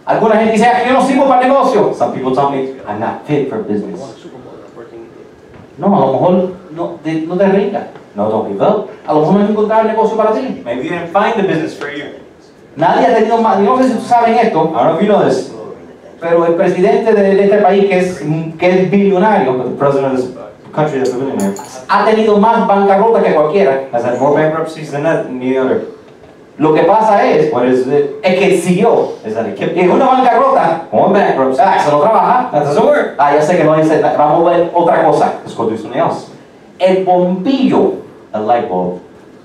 Alguna gente dice, "Ah, yo no sirvo para negocio". Some people tell me I'm not fit for business. No, a lo mejor no te, no te rindas. No, don't give up. A lo mejor no has encontrado el negocio para ti. Maybe you didn't find the business for you. Nadie ha tenido más, yo no sé si tú sabes esto, I don't know if you know this, pero el presidente de, de este país, que es, que es billonario, but the president of this country that's a billionaire ha tenido más bancarrota que cualquiera. has had more bankruptcies than that- any other. Lo que pasa es, What is it? es que siguió. Is that he kept Y una bancarrota, one bankruptcy. ah, eso no trabaja. That doesn't work. Ah, ya sé que no dice, vamos a ver otra cosa. Let's go do something else. El bombillo. A light bulb.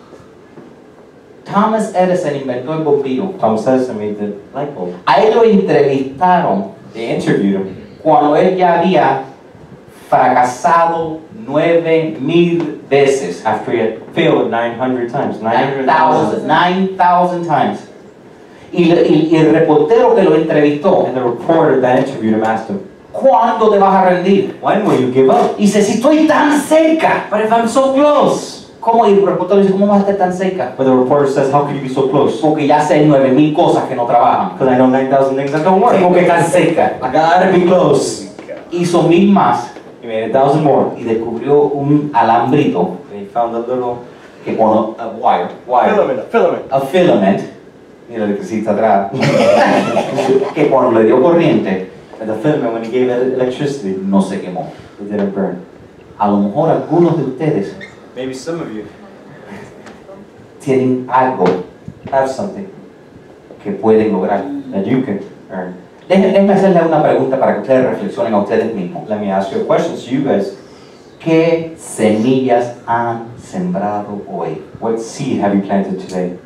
Thomas Edison inventó el bombillo. Thomas Edison made the light bulb. A él lo entrevistaron They interviewed him cuando él ya había fracasado nueve mil veces. after he had failed nine hundred times. nine nine hundred thousand, nine thousand times. Y, le- y- y el reportero que lo entrevistó, And the reporter that interviewed him asked him, ¿cuándo te vas a rendir? when will you give up? Y dice, si estoy tan cerca. But if I'm so close. ¿Cómo? Y el reportero dice, ¿cómo vas a estar tan cerca? But the reporter says, how could you be so close? Porque ya sé nueve mil cosas que no trabajan. Because I know nine thousand things that don't work. Tengo que estar cerca. I gotta be close. Hizo mil más He made a thousand more. y descubrió un alambrito And he found a little que cuando, a wire, wire. Filament, filament. a filament, mira el electricista atrás, que cuando le dio corriente And the filament, when he gave it electricity, no se quemó. it didn't burn. A lo mejor algunos de ustedes Maybe some of you tienen algo have something que pueden lograr. that you can earn. Déjenme, déjenme hacerle una pregunta para que ustedes reflexionen a ustedes mismos. Let me ask you a question to you guys. ¿Qué semillas han sembrado hoy? What seed have you planted today?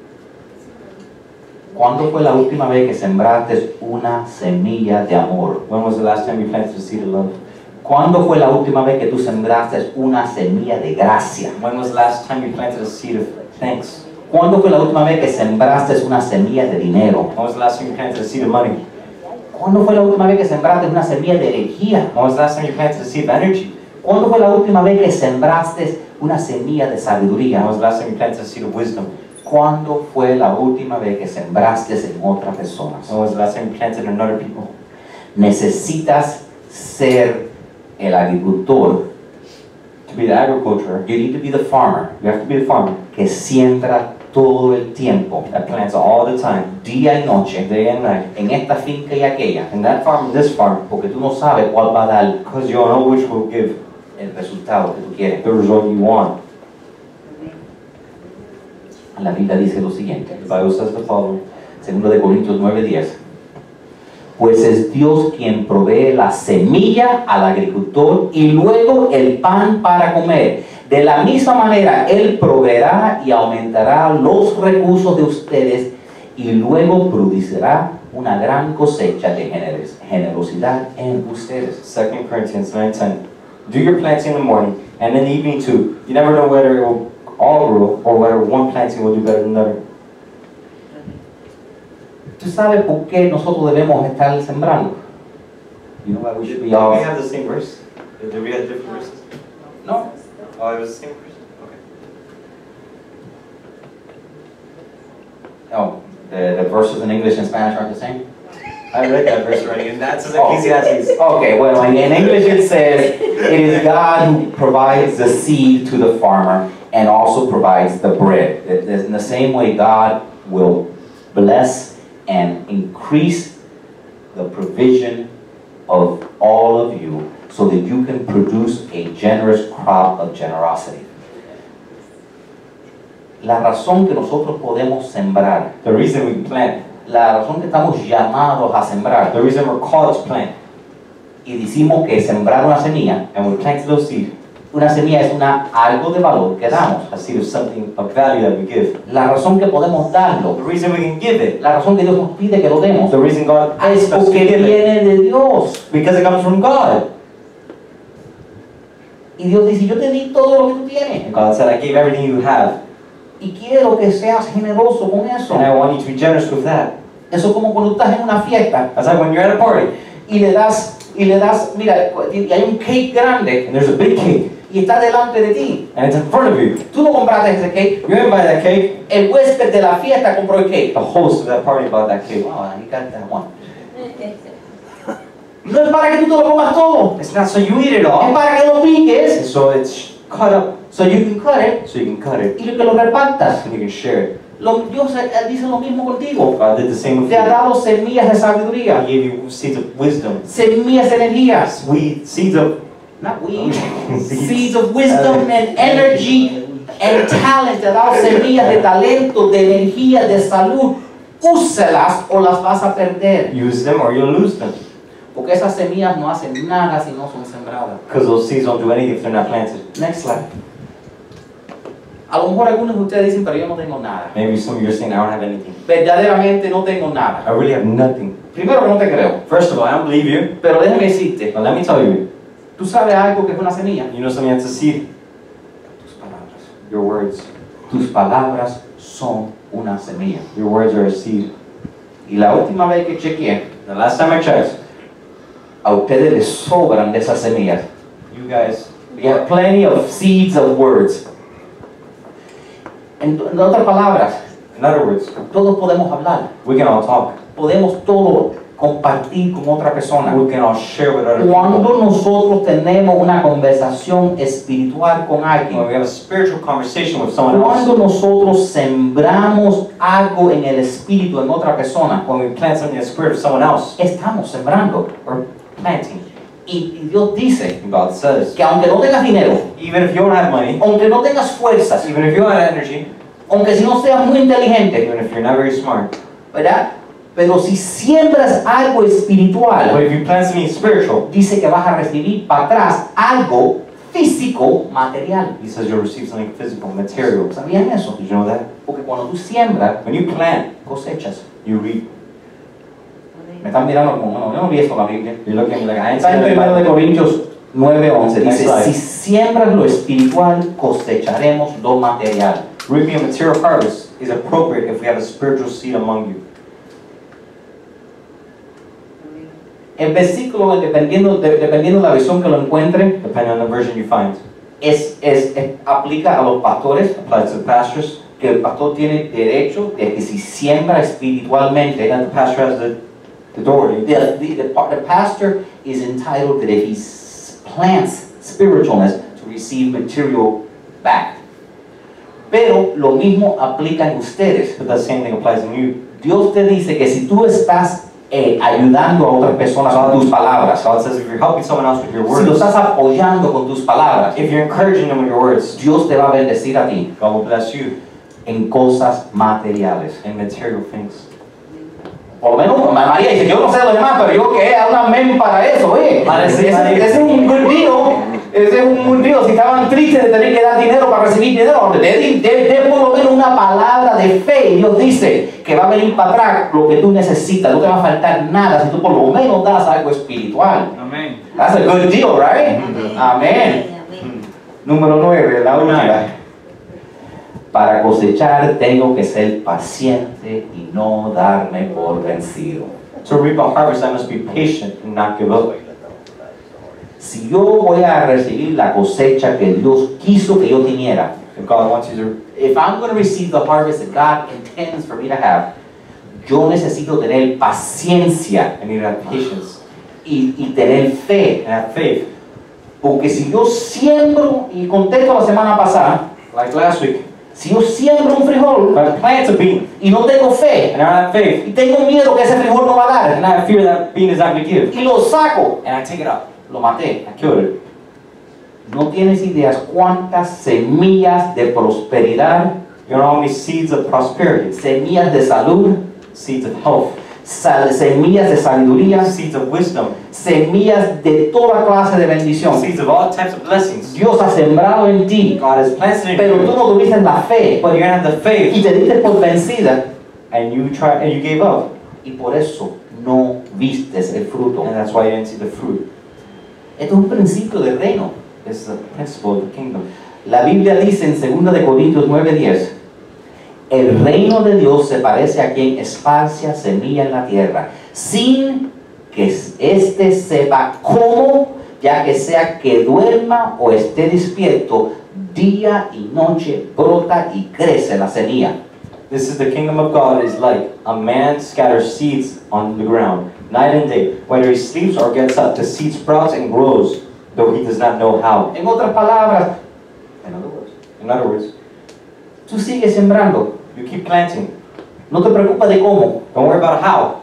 ¿Cuándo fue la última vez que sembraste una semilla de amor? When was the last time you planted a seed of love? ¿Cuándo fue la última vez que tú sembraste una semilla de gracia? When was the last time you planted a seed of thanks? ¿Cuándo fue la última vez que sembraste una semilla de dinero? When was the last time you planted a seed of money? ¿Cuándo fue la última vez que sembraste una semilla de energía? When was the last time you planted a seed of energy? ¿Cuándo fue la última vez que sembraste una semilla de When sabiduría? was the last time you planted a seed of wisdom? ¿Cuándo fue la última vez que sembraste en otras personas? When was the last time you planted in other people? Necesitas ser el agricultor. To be the agriculturer, You need to be the farmer you have to be the farmer que siembra todo el tiempo, that plants all the time, día y noche, day and night. en esta finca y aquella, And that farm, this farm, porque tú no sabes cuál va a dar because you don't know which will give el resultado que tú quieres. the result you want. La Biblia dice lo siguiente, The Bible says the following. segundo de Corintios nueve diez. Pues es Dios quien provee la semilla al agricultor y luego el pan para comer. De la misma manera, Él proveerá y aumentará los recursos de ustedes y luego producirá una gran cosecha de generos- generosidad en ustedes. Second Corinthians nine ten. Do your planting in the morning and in the evening too. You never know whether it will all grow or whether one planting will do better than another. ¿Tú sabes por qué nosotros debemos estar sembrando? You know why we should be all... We have the same verse. Did we have different verses? No. Oh, it was the same verse. Okay. Oh, the, the verses in English and Spanish aren't the same? I read that verse already, and that's Oh. Ecclesiastes. Okay, well, in, in English it says, it is God who provides the seed to the farmer and also provides the bread. It- it's in the same way God will bless and increase the provision of all of you so that you can produce a generous crop of generosity. La razón que nosotros podemos sembrar, The reason we plant, la razón que estamos llamados a sembrar, the reason we're called to plant, y decimos que sembrar una semilla, and we plant those seed, una semilla es una, algo de valor que damos. a seed of something of value that we give. La razón que podemos darlo, The reason we can give it, la razón que Dios nos pide que lo demos, the reason God es asks us to porque give it, viene de Dios. because it comes from God. Y Dios dice, yo te di todo lo que tú tienes. And God said, I gave everything you have, Y quiero que seas generoso con eso. and I want you to be generous with that. Eso es como cuando estás en una fiesta That's like when you're at a party, y le das, y le das, mira, y hay un cake grande and there's a big cake, y está delante de ti. and it's in front of you. Tú no compraste ese cake, You didn't buy that cake, el huésped de la fiesta compró el cake. the host of that party bought that cake. Wow, you got that one. No es para que tú te lo comas todo. It's not so you eat it Es all. para que lo piques, So it's cut up so you can cut it, so you can cut it y que lo repartas. and you can share it. Lo, Dios él dice lo mismo contigo. God did the same with Te ha you. dado semillas de He sabiduría, gave you seeds of wisdom, semillas de energías, weed, seeds of not weed, seeds of wisdom and energy and talent. Te ha dado semillas de talento, de energía, de salud. Úselas o las vas a perder. use them or you'll lose them. Porque esas semillas no hacen nada si no son sembradas. Because those seeds don't do anything if they're not planted. Next slide. A lo mejor algunos de ustedes dicen, pero yo no tengo nada. Maybe some of you are saying, I don't have anything. Verdaderamente no tengo nada. I really have nothing. Primero que no te creo. First of all, I don't believe you. Pero déjame decirte, But let me tell you, tú sabes algo que es una semilla. you know something that's a seed? Tus palabras. Your words. Tus palabras son una semilla. Your words are a seed. Y la última vez que chequeé, The last time I checked, a ustedes les sobran de esas semillas. you guys, You have plenty of seeds of words. En, en otras palabras, in other words, todos podemos hablar. we can all talk. Podemos todo compartir con otra persona. We can all share with other Cuando people. nosotros tenemos una conversación espiritual con When alguien, we have a spiritual conversation with someone cuando else, nosotros sembramos algo en el espíritu en otra persona, when we plant something in the spirit of someone else, estamos sembrando. we're planting. Y, y Dios dice And God says, que aunque no tengas dinero, even if you don't have money, aunque no tengas fuerzas, even if you don't have energy, aunque si no seas muy inteligente, even if you're not very smart, ¿verdad? Pero si siembras algo but espiritual, if you plant something spiritual, dice que vas a recibir para atrás algo físico, material. He says you'll receive something physical, material. ¿Sabían eso? Did you know that? Porque cuando tú siembras, When you plant, cosechas. you reap. Me están mirando como, no, yo no vi eso en la Biblia. You're looking at me like, I ain't Está en saying primero de that. Corintios nueve once, Next dice, slide. si siembras lo espiritual, cosecharemos lo material. Reaping a material harvest is appropriate if we have a spiritual seed among you. El versículo, dependiendo de, dependiendo de la visión que lo encuentre, Depending on the version you find. es, es, es- aplica a los pastores, Applies to the pastors. que el pastor tiene derecho de que si siembra espiritualmente, And the pastor has the the authority. the, the, the, pa- the pastor is entitled that if he s- plants spiritualness to receive material back. Pero lo mismo aplica en ustedes. But that same thing applies in you. Dios te dice que si tú estás eh, ayudando a otras personas con tus palabras, God says if you're helping someone else with your si lo words, estás apoyando con tus palabras, if you're encouraging them with your words, Dios te va a bendecir a ti God will bless you en cosas materiales. in material things. Por lo menos María dice, yo no sé lo demás, pero yo que un amén para eso, oye. Ese, ese es un good deal. Ese es un good deal. Si estaban tristes de tener que dar dinero para recibir dinero, de, de, de por lo menos una palabra de fe. Dios dice que va a venir para atrás lo que tú necesitas. No te va a faltar nada si tú por lo menos das algo espiritual. Amén. That's a good deal, right? Amén. Número nueve, la última. Para cosechar tengo que ser paciente y no darme por vencido. To reap a harvest, I must be patient and not give up. Si yo voy a recibir la cosecha que Dios quiso que yo tuviera, If God wants you to, if I'm going to receive the harvest that God intends for me to have, yo necesito tener paciencia I need to have patience y, y tener fe. and have faith. Porque si yo siembro, y contesto la semana pasada, Like last week, si yo siembro un frijol if I plant a bean y no tengo fe, and I don't have faith, y tengo miedo que ese frijol no va a dar, and I have fear that bean is not going to give, y lo saco, and I take it up, lo maté. I killed it. No tienes ideas cuántas semillas de prosperidad, You don't know how many seeds of prosperity, semillas de salud, seeds of health, sal- semillas de sabiduría, seeds of wisdom, semillas de toda clase de bendición. seeds of all types of blessings. Dios ha sembrado en ti, God has planted in pero tú you, no tuviste la fe but you're going to have the y faith, te diste por vencida and you try and you gave up, y por eso no vistes el fruto. and that's why you didn't see the fruit. Esto es un principio del reino. It's the principle of the kingdom. La Biblia dice en segunda de Corintios nueve diez, el reino de Dios se parece a quien esparcia semilla en la tierra, sin que éste sepa cómo, ya que sea que duerma o esté despierto, día y noche brota y crece la semilla. This is the kingdom of God is like a man scatters seeds on the ground, night and day. Whether he sleeps or gets up, the seed sprouts and grows, though he does not know how. En otras palabras, en otras words, In other words, tú sigues sembrando. you keep planting. No te preocupes de cómo. Don't worry about how.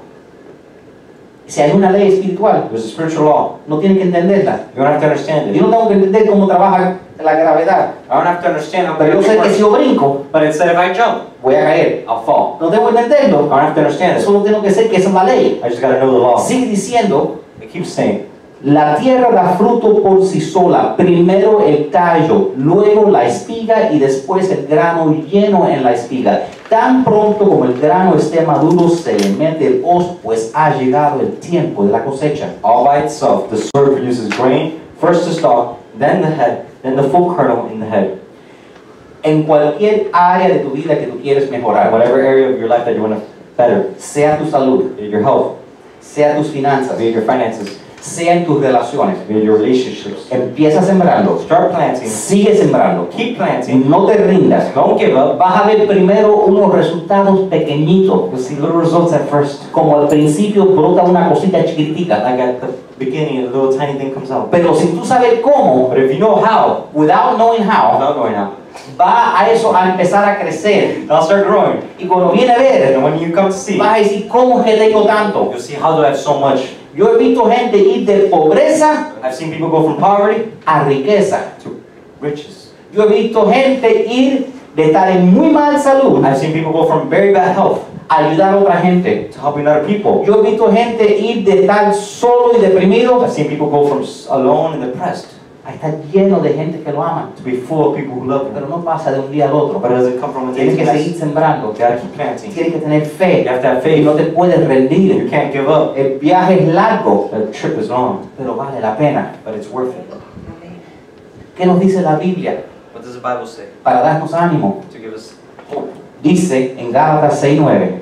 Si hay una ley espiritual, There's a spiritual law. no tienes que entenderla. You don't have to understand Yo it. no tengo que entender cómo trabaja la gravedad. I don't have to understand how Pero yo sé que si it works. yo brinco, But instead, if I jump, voy a caer. I'll fall. No tengo que I entenderlo. don't have to understand it. Solo tengo que ser que esa es la ley. I just gotta know the law. Sigue diciendo, It keeps saying, la tierra da fruto por sí sola. Primero el tallo, luego la espiga y después el grano lleno en la espiga. Tan pronto como el grano esté maduro, se le mete el hoz, pues ha llegado el tiempo de la cosecha. all by itself, the sword produces grain, first the stalk, then the head, then the full kernel in the head. En cualquier área de tu vida que tú quieres In mejorar, whatever area of your life that you want to better, sea tu salud, be it your health, sea tus finanzas, be it your finances, sea en tus relaciones, be it your relationships. empieza sembrando, Start planting, sigue sembrando, keep planting, no te rindas. don't give up. Vas a ver primero unos resultados pequeñitos, You'll see little results at first. como al principio brota una cosita chiquitica, Like at the beginning, a little tiny thing comes out. pero si tú sabes cómo, But if you know how, without knowing how, without knowing how, va a eso a empezar a crecer, it'll start growing. y cuando viene a ver, And when you come to see, vas a decir, ¿cómo es que tengo tanto? you'll see how do I have so much. Yo he visto gente ir de pobreza I've seen people go from poverty a riqueza. to riches. Yo he visto gente ir de estar en muy mal salud I've seen people go from very bad health a ayudar a otra gente. to helping other people. Yo he visto gente ir de estar solo y deprimido I've seen people go from s- alone and depressed a estar lleno de gente que lo aman. to be full of people who love Pero them. no pasa de un día al otro. But it doesn't come from a day Tienes to que the seguir next. sembrando. You gotta keep planting. Tienes que tener You fe. have to have Y faith. no te puedes You rendir. can't give up. El viaje es largo, The trip is long, pero vale la pena. but it's worth it. ¿Qué nos dice la Biblia What does the Bible say? para darnos ánimo? To give us hope. Dice en Gálatas seis nueve,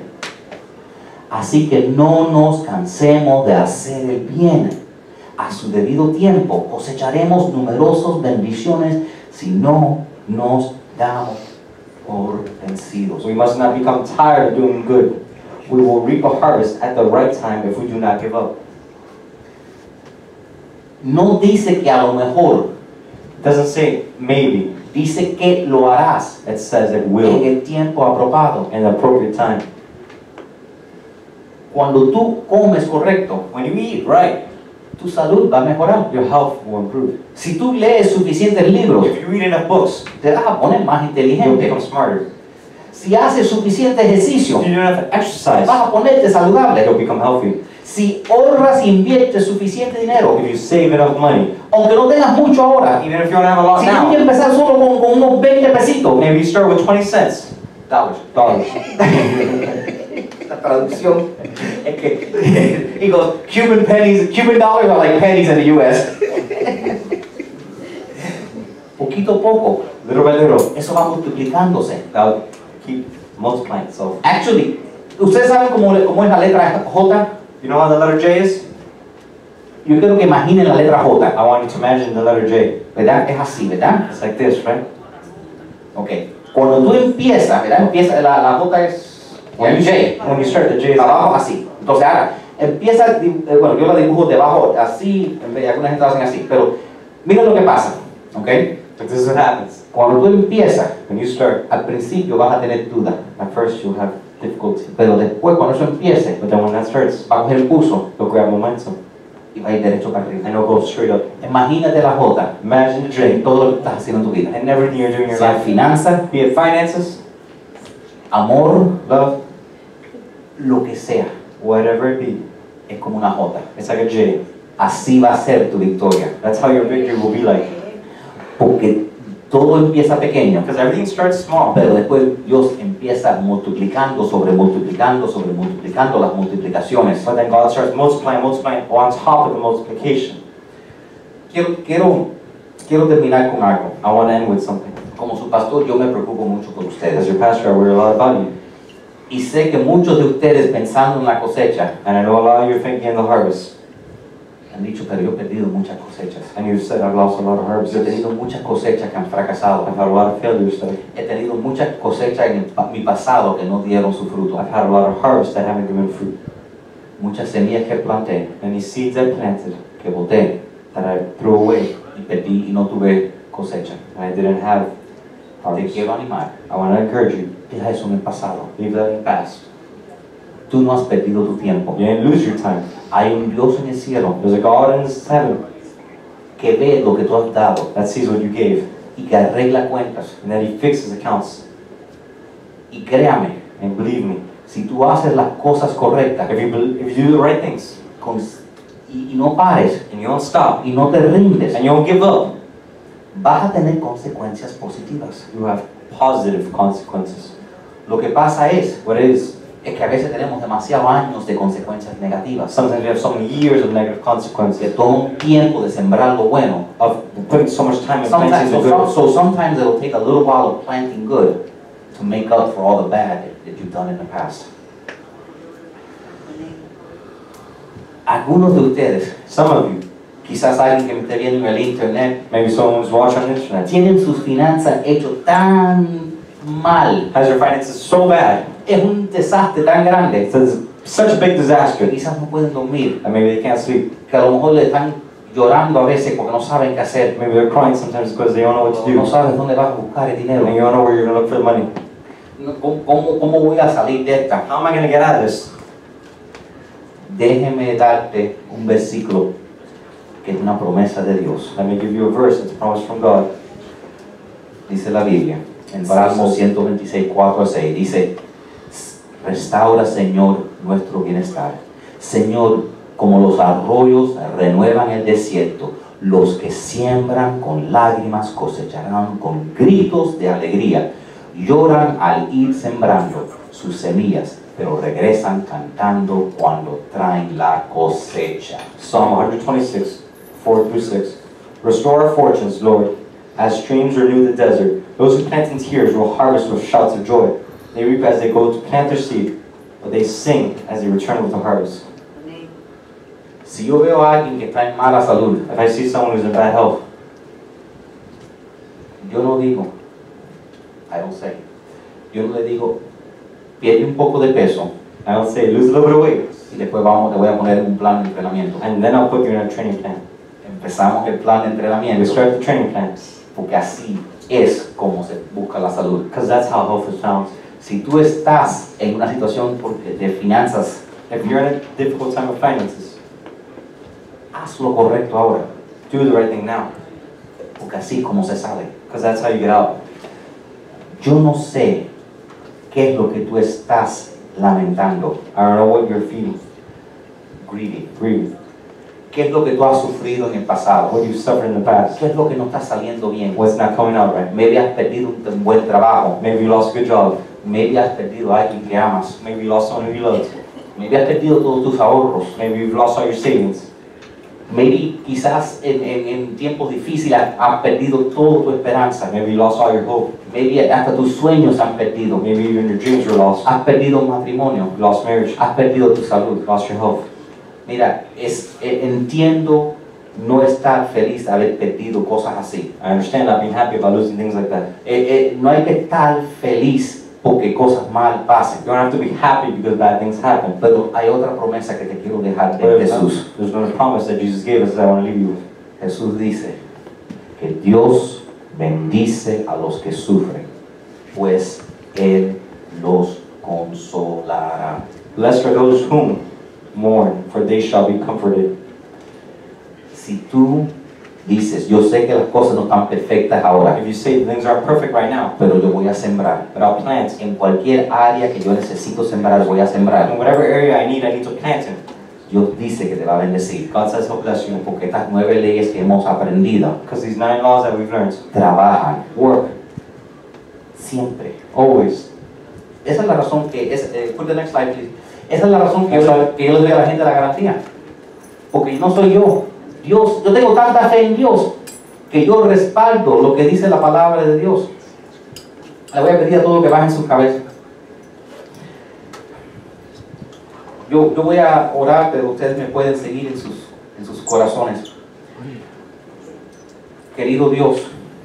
así que no nos cansemos de hacer el bien. A su debido tiempo cosecharemos numerosas bendiciones si no nos damos por vencidos. We must not become tired of doing good. We will reap a harvest at the right time if we do not give up. No dice que a lo mejor, It doesn't say maybe. dice que lo harás It says it en will el tiempo apropiado. in the appropriate time. Cuando tú comes correcto, When you eat right, tu salud va a mejorar. your health will improve. Si tú lees suficientes libros, If you read enough books, te vas a poner más you'll inteligente. become smarter. Si haces suficiente ejercicio, If you do enough exercise, vas a ponerte saludable. you'll become healthy. Si ahorras y inviertes suficiente dinero, If you save enough money, aunque no tengas mucho ahora, even if you don't have a lot si tienes que now, empezar solo con, con unos veinte pesitos, maybe you start with twenty cents. dollars. Dollars. La traducción es que digo, Cuban pennies, Cuban dollars are like pennies in the U S Poquito a poco, Little by little, eso va multiplicándose. that'll keep multiplying itself. Actually, ¿ustedes saben cómo, le- cómo es la letra J? You know how the letter J is? Yo quiero que imaginen la letra J, I want you to imagine the letter J. ¿verdad? Es así, ¿verdad? It's like this, right? Ok. Cuando tú empiezas, ¿verdad? Empieza, la, la J es When el you, J. when you start, the J is Abajo así. Entonces ahora, empieza, di- eh, bueno, yo la dibujo debajo así, en vez de alguna gente lo hacen así, pero mira lo que pasa, ¿ok? like this is what happens. Cuando tú empiezas, When you start, al principio vas a tener duda, at first you'll have difficulty. pero después cuando eso empiece, But then when that starts, va a coger el pulso you'll grab momentum y va a ir derecho para and arriba. it'll go straight up. Imagínate la J Imagine the en J todo lo que estás haciendo en tu vida. and everything you're doing in your Sea life. finanzas, Be it finances, amor, love, lo que sea, whatever it be. es como una J. It's like a J. Así va a ser tu victoria, That's how your victory will be like. porque todo empieza pequeño. Because everything starts small. Pero después Dios empieza multiplicando, sobre multiplicando, sobre multiplicando las multiplicaciones. But then God starts multiplying, multiplying on top of the multiplication. Quiero, quiero, quiero terminar con algo. I want to end with something. Como su pastor, yo me preocupo mucho por As ustedes. your pastor, I worry a lot about you. Y sé que muchos de ustedes pensando en la cosecha, And I know a lot of you are thinking in the harvest. Han dicho, pero yo he perdido muchas cosechas. And you've said, I've lost a lot of Yo he harvests. tenido muchas cosechas que han fracasado. I've had a lot of failures. That He tenido muchas cosechas en el pa- mi pasado que no dieron su fruto. I've had a lot of harvests that haven't given fruit. Muchas semillas que planté, Many seeds I planted que boté that I threw away, y perdí y no tuve cosecha. and I didn't have Te harvest. quiero animar. I want to encourage you. Deja eso en el pasado. Leave that in the past. Tú no has perdido tu tiempo. You didn't lose your time. Hay un Dios en el cielo There's a God in heaven que ve lo que tú has dado that sees what you gave, y que arregla cuentas. and that He fixes accounts. Y créame, And believe me, si tú haces las cosas correctas if you bel- if you do the right things con- y, y no pares and you don't stop y no te rindes, and you don't give up, vas a tener consecuencias positivas. you have positive consequences. Lo que pasa es, What is? es que a veces tenemos demasiados años de consecuencias negativas. Sometimes we have so many years of negative De consequences todo un tiempo de sembrar lo bueno. of putting so much time in Sometimes, planting the so, good. so sometimes it'll take a little while of planting good to make up for all the bad that, that you've done in the past. Algunos de ustedes, Some of you, quizás alguien que me esté viendo en el internet, maybe someone's watching on the internet, tienen sus finanzas hechas tan mal. has their finances so bad, Es un desastre tan grande it's a- such a big que disaster quizás no pueden dormir, that maybe they can't sleep. que a lo mejor le están llorando a veces porque no saben qué hacer. Maybe they're crying sometimes because they don't know what to No do, sabes dónde vas a buscar el and dinero. you don't know where you're going to look for the money. No, ¿Cómo, cómo, cómo voy a salir de esta? How am I going to get out of this? Déjeme darte un versículo que es una promesa de Dios. Let me give you a verse. It's a promise from God. Dice la Biblia, en Salmo ciento veintiséis, cuatro a seis, dice: restaura, Señor, nuestro bienestar. Señor, como los arroyos renuevan el desierto, los que siembran con lágrimas cosecharán con gritos de alegría. Lloran al ir sembrando sus semillas, pero regresan cantando cuando traen la cosecha. Psalm one twenty-six, four through six. Restore our fortunes, Lord, as streams renew the desert. Those who plant in tears will harvest with shouts of joy. They reap as they go to plant their seed, but they sing as they return with the harvest. Si yo veo a alguien que está en mala salud, If I see someone who's in bad health, yo no digo, I don't say, yo no le digo, pierde un poco de peso I don't say lose a little bit of weight, y después vamos, te voy a poner un plan de entrenamiento. and then I'll put you in a training plan. Empezamos el plan de And we entrenamiento start the training plan, porque así es como se busca la salud. because that's how health is found. Si tú estás en una situación por- de finanzas, If you're in a difficult time of finances, haz lo correcto ahora, do the right thing now, porque así es como se sale. because that's how you get out. Yo no sé qué es lo que tú estás lamentando, I don't know what you're feeling, grieving. grieving, ¿Qué es lo que tú has sufrido en el pasado? what you've suffered in the past, ¿Qué es lo que no está saliendo bien? what's not coming out right. Maybe has perdido un un buen trabajo. Maybe you lost a good job. Maybe has perdido a alguien que amas. Maybe you lost someone who you loved. Maybe has perdido todos tus ahorros. Maybe you've lost all your savings. Maybe quizás en, en, en tiempos difíciles has perdido toda tu esperanza. Maybe you lost all your hope. Maybe hasta tus sueños han perdido. Maybe even your dreams were lost. Has perdido un matrimonio. You lost marriage. Has perdido tu salud. You lost your health. Mira, es, eh, entiendo no estar feliz de haber perdido cosas así. I understand not being happy about losing things like that. Eh, eh, no hay que estar feliz porque cosas mal pasen. You don't have to be happy because bad things happen. Pero hay otra promesa que te quiero dejar But de there's Jesús. there's one promise that Jesus gave us that I want to leave you with. Jesús dice que Dios bendice a los que sufren, pues Él los consolará. Blessed are those whom mourn, for they shall be comforted. Si tú dices, yo sé que las cosas no están perfectas ahora, If you say things aren't perfect right now, pero yo voy a sembrar. but I'll plant. En cualquier área que yo necesito sembrar, voy a In sembrar. whatever area I need, I need to plant in. Dios dice que te va a bendecir. God says He'll bless you. Porque estas nueve leyes que hemos aprendido Because these nine laws that we've learned trabajan work siempre. always. Esa es la razón que, es, eh, put the next slide, please. Esa es la razón que yo, que yo le doy a la gente la garantía. Porque no soy yo. Dios, yo tengo tanta fe en Dios que yo respaldo lo que dice la palabra de Dios. Le voy a pedir a todos que bajen sus cabezas. Yo, yo voy a orar, pero ustedes me pueden seguir en sus, en sus corazones. Querido Dios,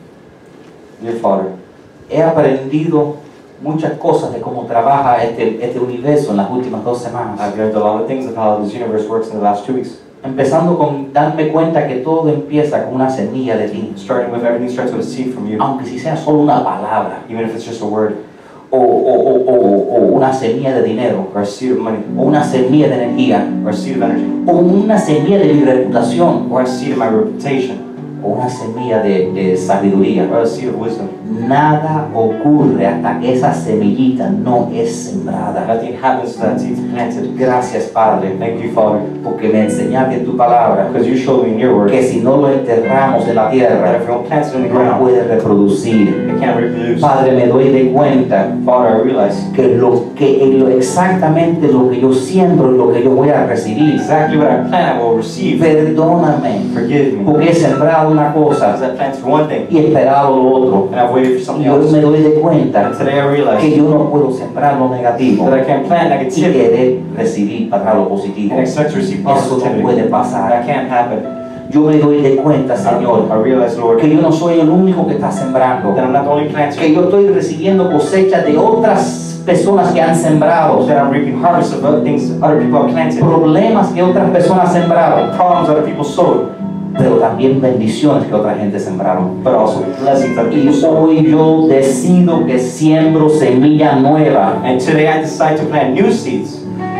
Dear Father, he aprendido muchas cosas de cómo trabaja este, este universo en las últimas dos semanas. I've learned a lot of things of how this universe works in the last two weeks. Empezando con darme cuenta que todo empieza con una semilla de ti. Starting with everything starts with a seed from you, Aunque si sea solo una palabra, even if it's just a word, o, o, o, o, o una semilla de dinero, or a seed of money, o una semilla de energía, or a seed of energy, o una semilla de mi reputación, or a seed of my reputation, o una semilla de, de sabiduría. or a seed of wisdom. Nada ocurre hasta que esa semillita no es sembrada. Nothing happens to that seed planted. Gracias, Padre, Thank you, Father, porque me enseñaste en tu palabra because you showed me in your word que si no lo enterramos en la that tierra, if we don't plant it in the no ground, puede reproducir. it can't reproduce. Padre, me doy de cuenta Father, I realize que, lo, que en lo, exactamente lo que yo siembro es lo que yo voy a recibir. exactly what I plant I will receive. Perdóname, Forgive me, porque he sembrado una because cosa I planted one thing y he esperado lo otro. and I've waited for Y something hoy else. me doy de cuenta And today I que realize yo no puedo sembrar lo negativo that I can plant y negativity querer recibir para lo positivo. and expect to receive Eso no positivity. puede pasar. That can't happen. Yo me doy de cuenta, I, Señor, I realize, Lord, que yo no soy el único que está sembrando, that I'm not the only planter, que yo estoy recibiendo cosechas de otras personas que han sembrado, that I'm reaping harvests of other things other people have planted, problemas que otras personas sembraron, problems other people sowed, pero también bendiciones que otra gente sembraron. but also blessings other Y people sowed. hoy yo decido que siembro semilla nueva. And today I decide to plant new seeds.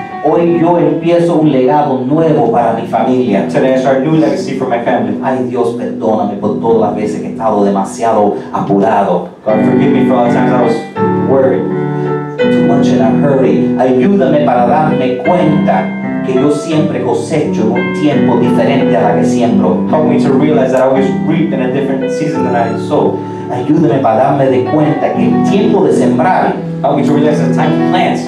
Hoy yo empiezo un legado nuevo para mi familia. Today I start a new legacy for my family. Ay, Dios, perdóname por todas las veces que he estado demasiado apurado. God, forgive me for all the times I was worried, Too much in a hurry. Ayúdame para darme cuenta que yo siempre cosecho en un tiempo diferente a la que siembro. help me to realize that I always reap in a different season than I sow. Ayúdame para darme de cuenta que el tiempo de sembrar Help me to realize that the time to plant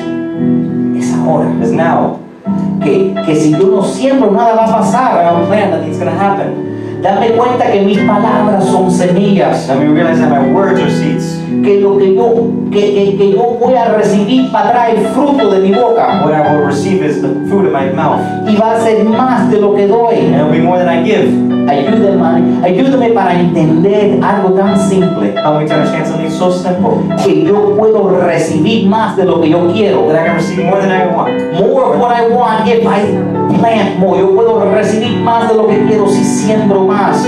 es ahora. is now. Que, que si yo no siembro nada va a If I pasar. don't plant, nothing's going to happen. Dame cuenta que mis palabras son semillas. Let me realize that my words are seeds. Que lo que yo, que, que, que yo voy a recibir para atrás el fruto de mi boca. What I will receive is the fruit of my mouth. Y va a ser más de lo que doy. And it'll be more than I give. Ayúdame, ayúdame para entender algo tan simple. Help me to understand something so simple. Que yo puedo recibir más de lo que yo quiero. That I can receive more than I want. More of what I want if I plant more. Yo puedo recibir más de lo que quiero si siembro más.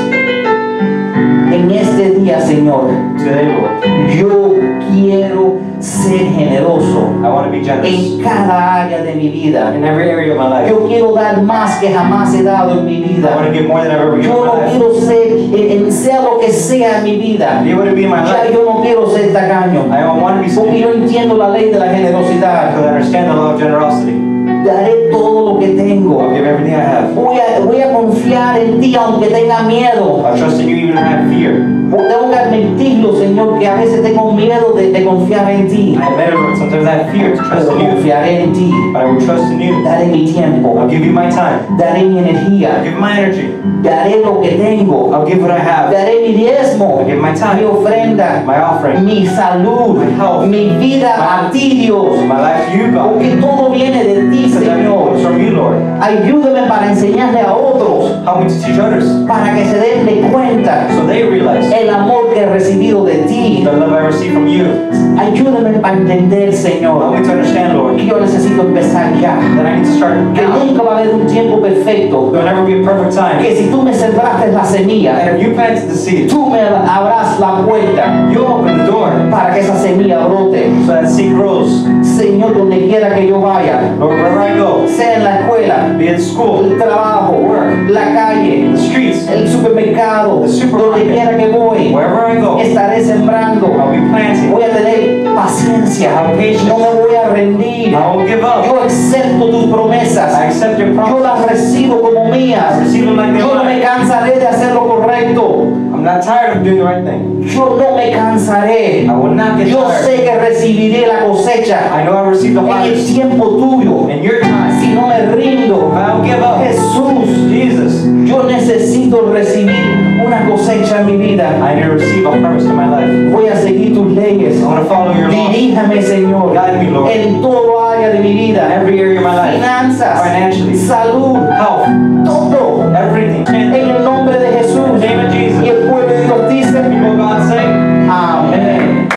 En este día, Señor, Today, Lord, yo quiero ser generoso I want to be generous en cada área de mi vida. in every area of my life. Yo quiero dar más que jamás he dado en mi I want vida. to give more than I've ever given Yo in no my life. quiero ser, en, en sea lo que sea en mi vida. Be able to be in my Ya life. yo no quiero ser tacaño. I don't want to be Porque stingy yo entiendo la ley de la generosidad. because I understand the law of generosity. Daré todo lo que tengo. I'll give everything I have. Voy a, voy a confiar en ti aunque tenga miedo. I'll trust in you even if I have fear. Tengo que admitirlo, Señor, que a veces tengo miedo de, de confiar en ti. I admit it, Lord, sometimes I have fear to trust Pero in you. confiaré en ti. But I will trust in you. Daré mi tiempo. I'll give you my time. Daré mi I'll energía. give my energy. Daré lo que tengo. I'll give what I have. Daré mi diezmo. I'll give my Mi time, ofrenda. my offering, Mi salud. My health. Mi vida a ti, Dios. my life to you, God. Porque todo viene de ti, Because everything comes Señor. from you, Lord. Ayúdame para enseñarle a otros. Help me to teach others Para que se den de cuenta so they realize el amor que he recibido de ti. the love I receive from you. Ayúdame para entender, Help Señor, me to understand, Lord, que yo necesito empezar ya. that I need to start Que now. nunca va a haber un tiempo perfecto. There will never be a perfect time. Que si tú me sembraste la semilla, And if you planted the seed, tú me abras la puerta you open the door para que esa semilla brote. so that seed grows. Señor, donde quiera que yo vaya, Lord, wherever I go, sea en la escuela, be it school, el trabajo, work, la calle, the streets, el supermercado, The supermarket. donde quiera que voy, wherever I go, estaré sembrando. I'll be planting. Voy a tener paciencia, Have patience. no me voy a rendir. I won't give up. Yo acepto tus promesas, I accept your yo promise. las recibo como I mías. receive them like they're Yo no me mine. cansaré de hacer lo correcto. I'm not tired of doing the right thing. Yo no me cansaré. I will not get Yo tired. sé que recibiré la cosecha I know I received the en el harvest tiempo tuyo. in your time. Si no me rindo, If I don't give up, Jesús, Jesus, yo necesito recibir una cosecha en mi vida. I need to receive a harvest in my life. Voy a seguir tus leyes. I want to follow your laws. Diríjame, Señor, Guide me, Lord. en todo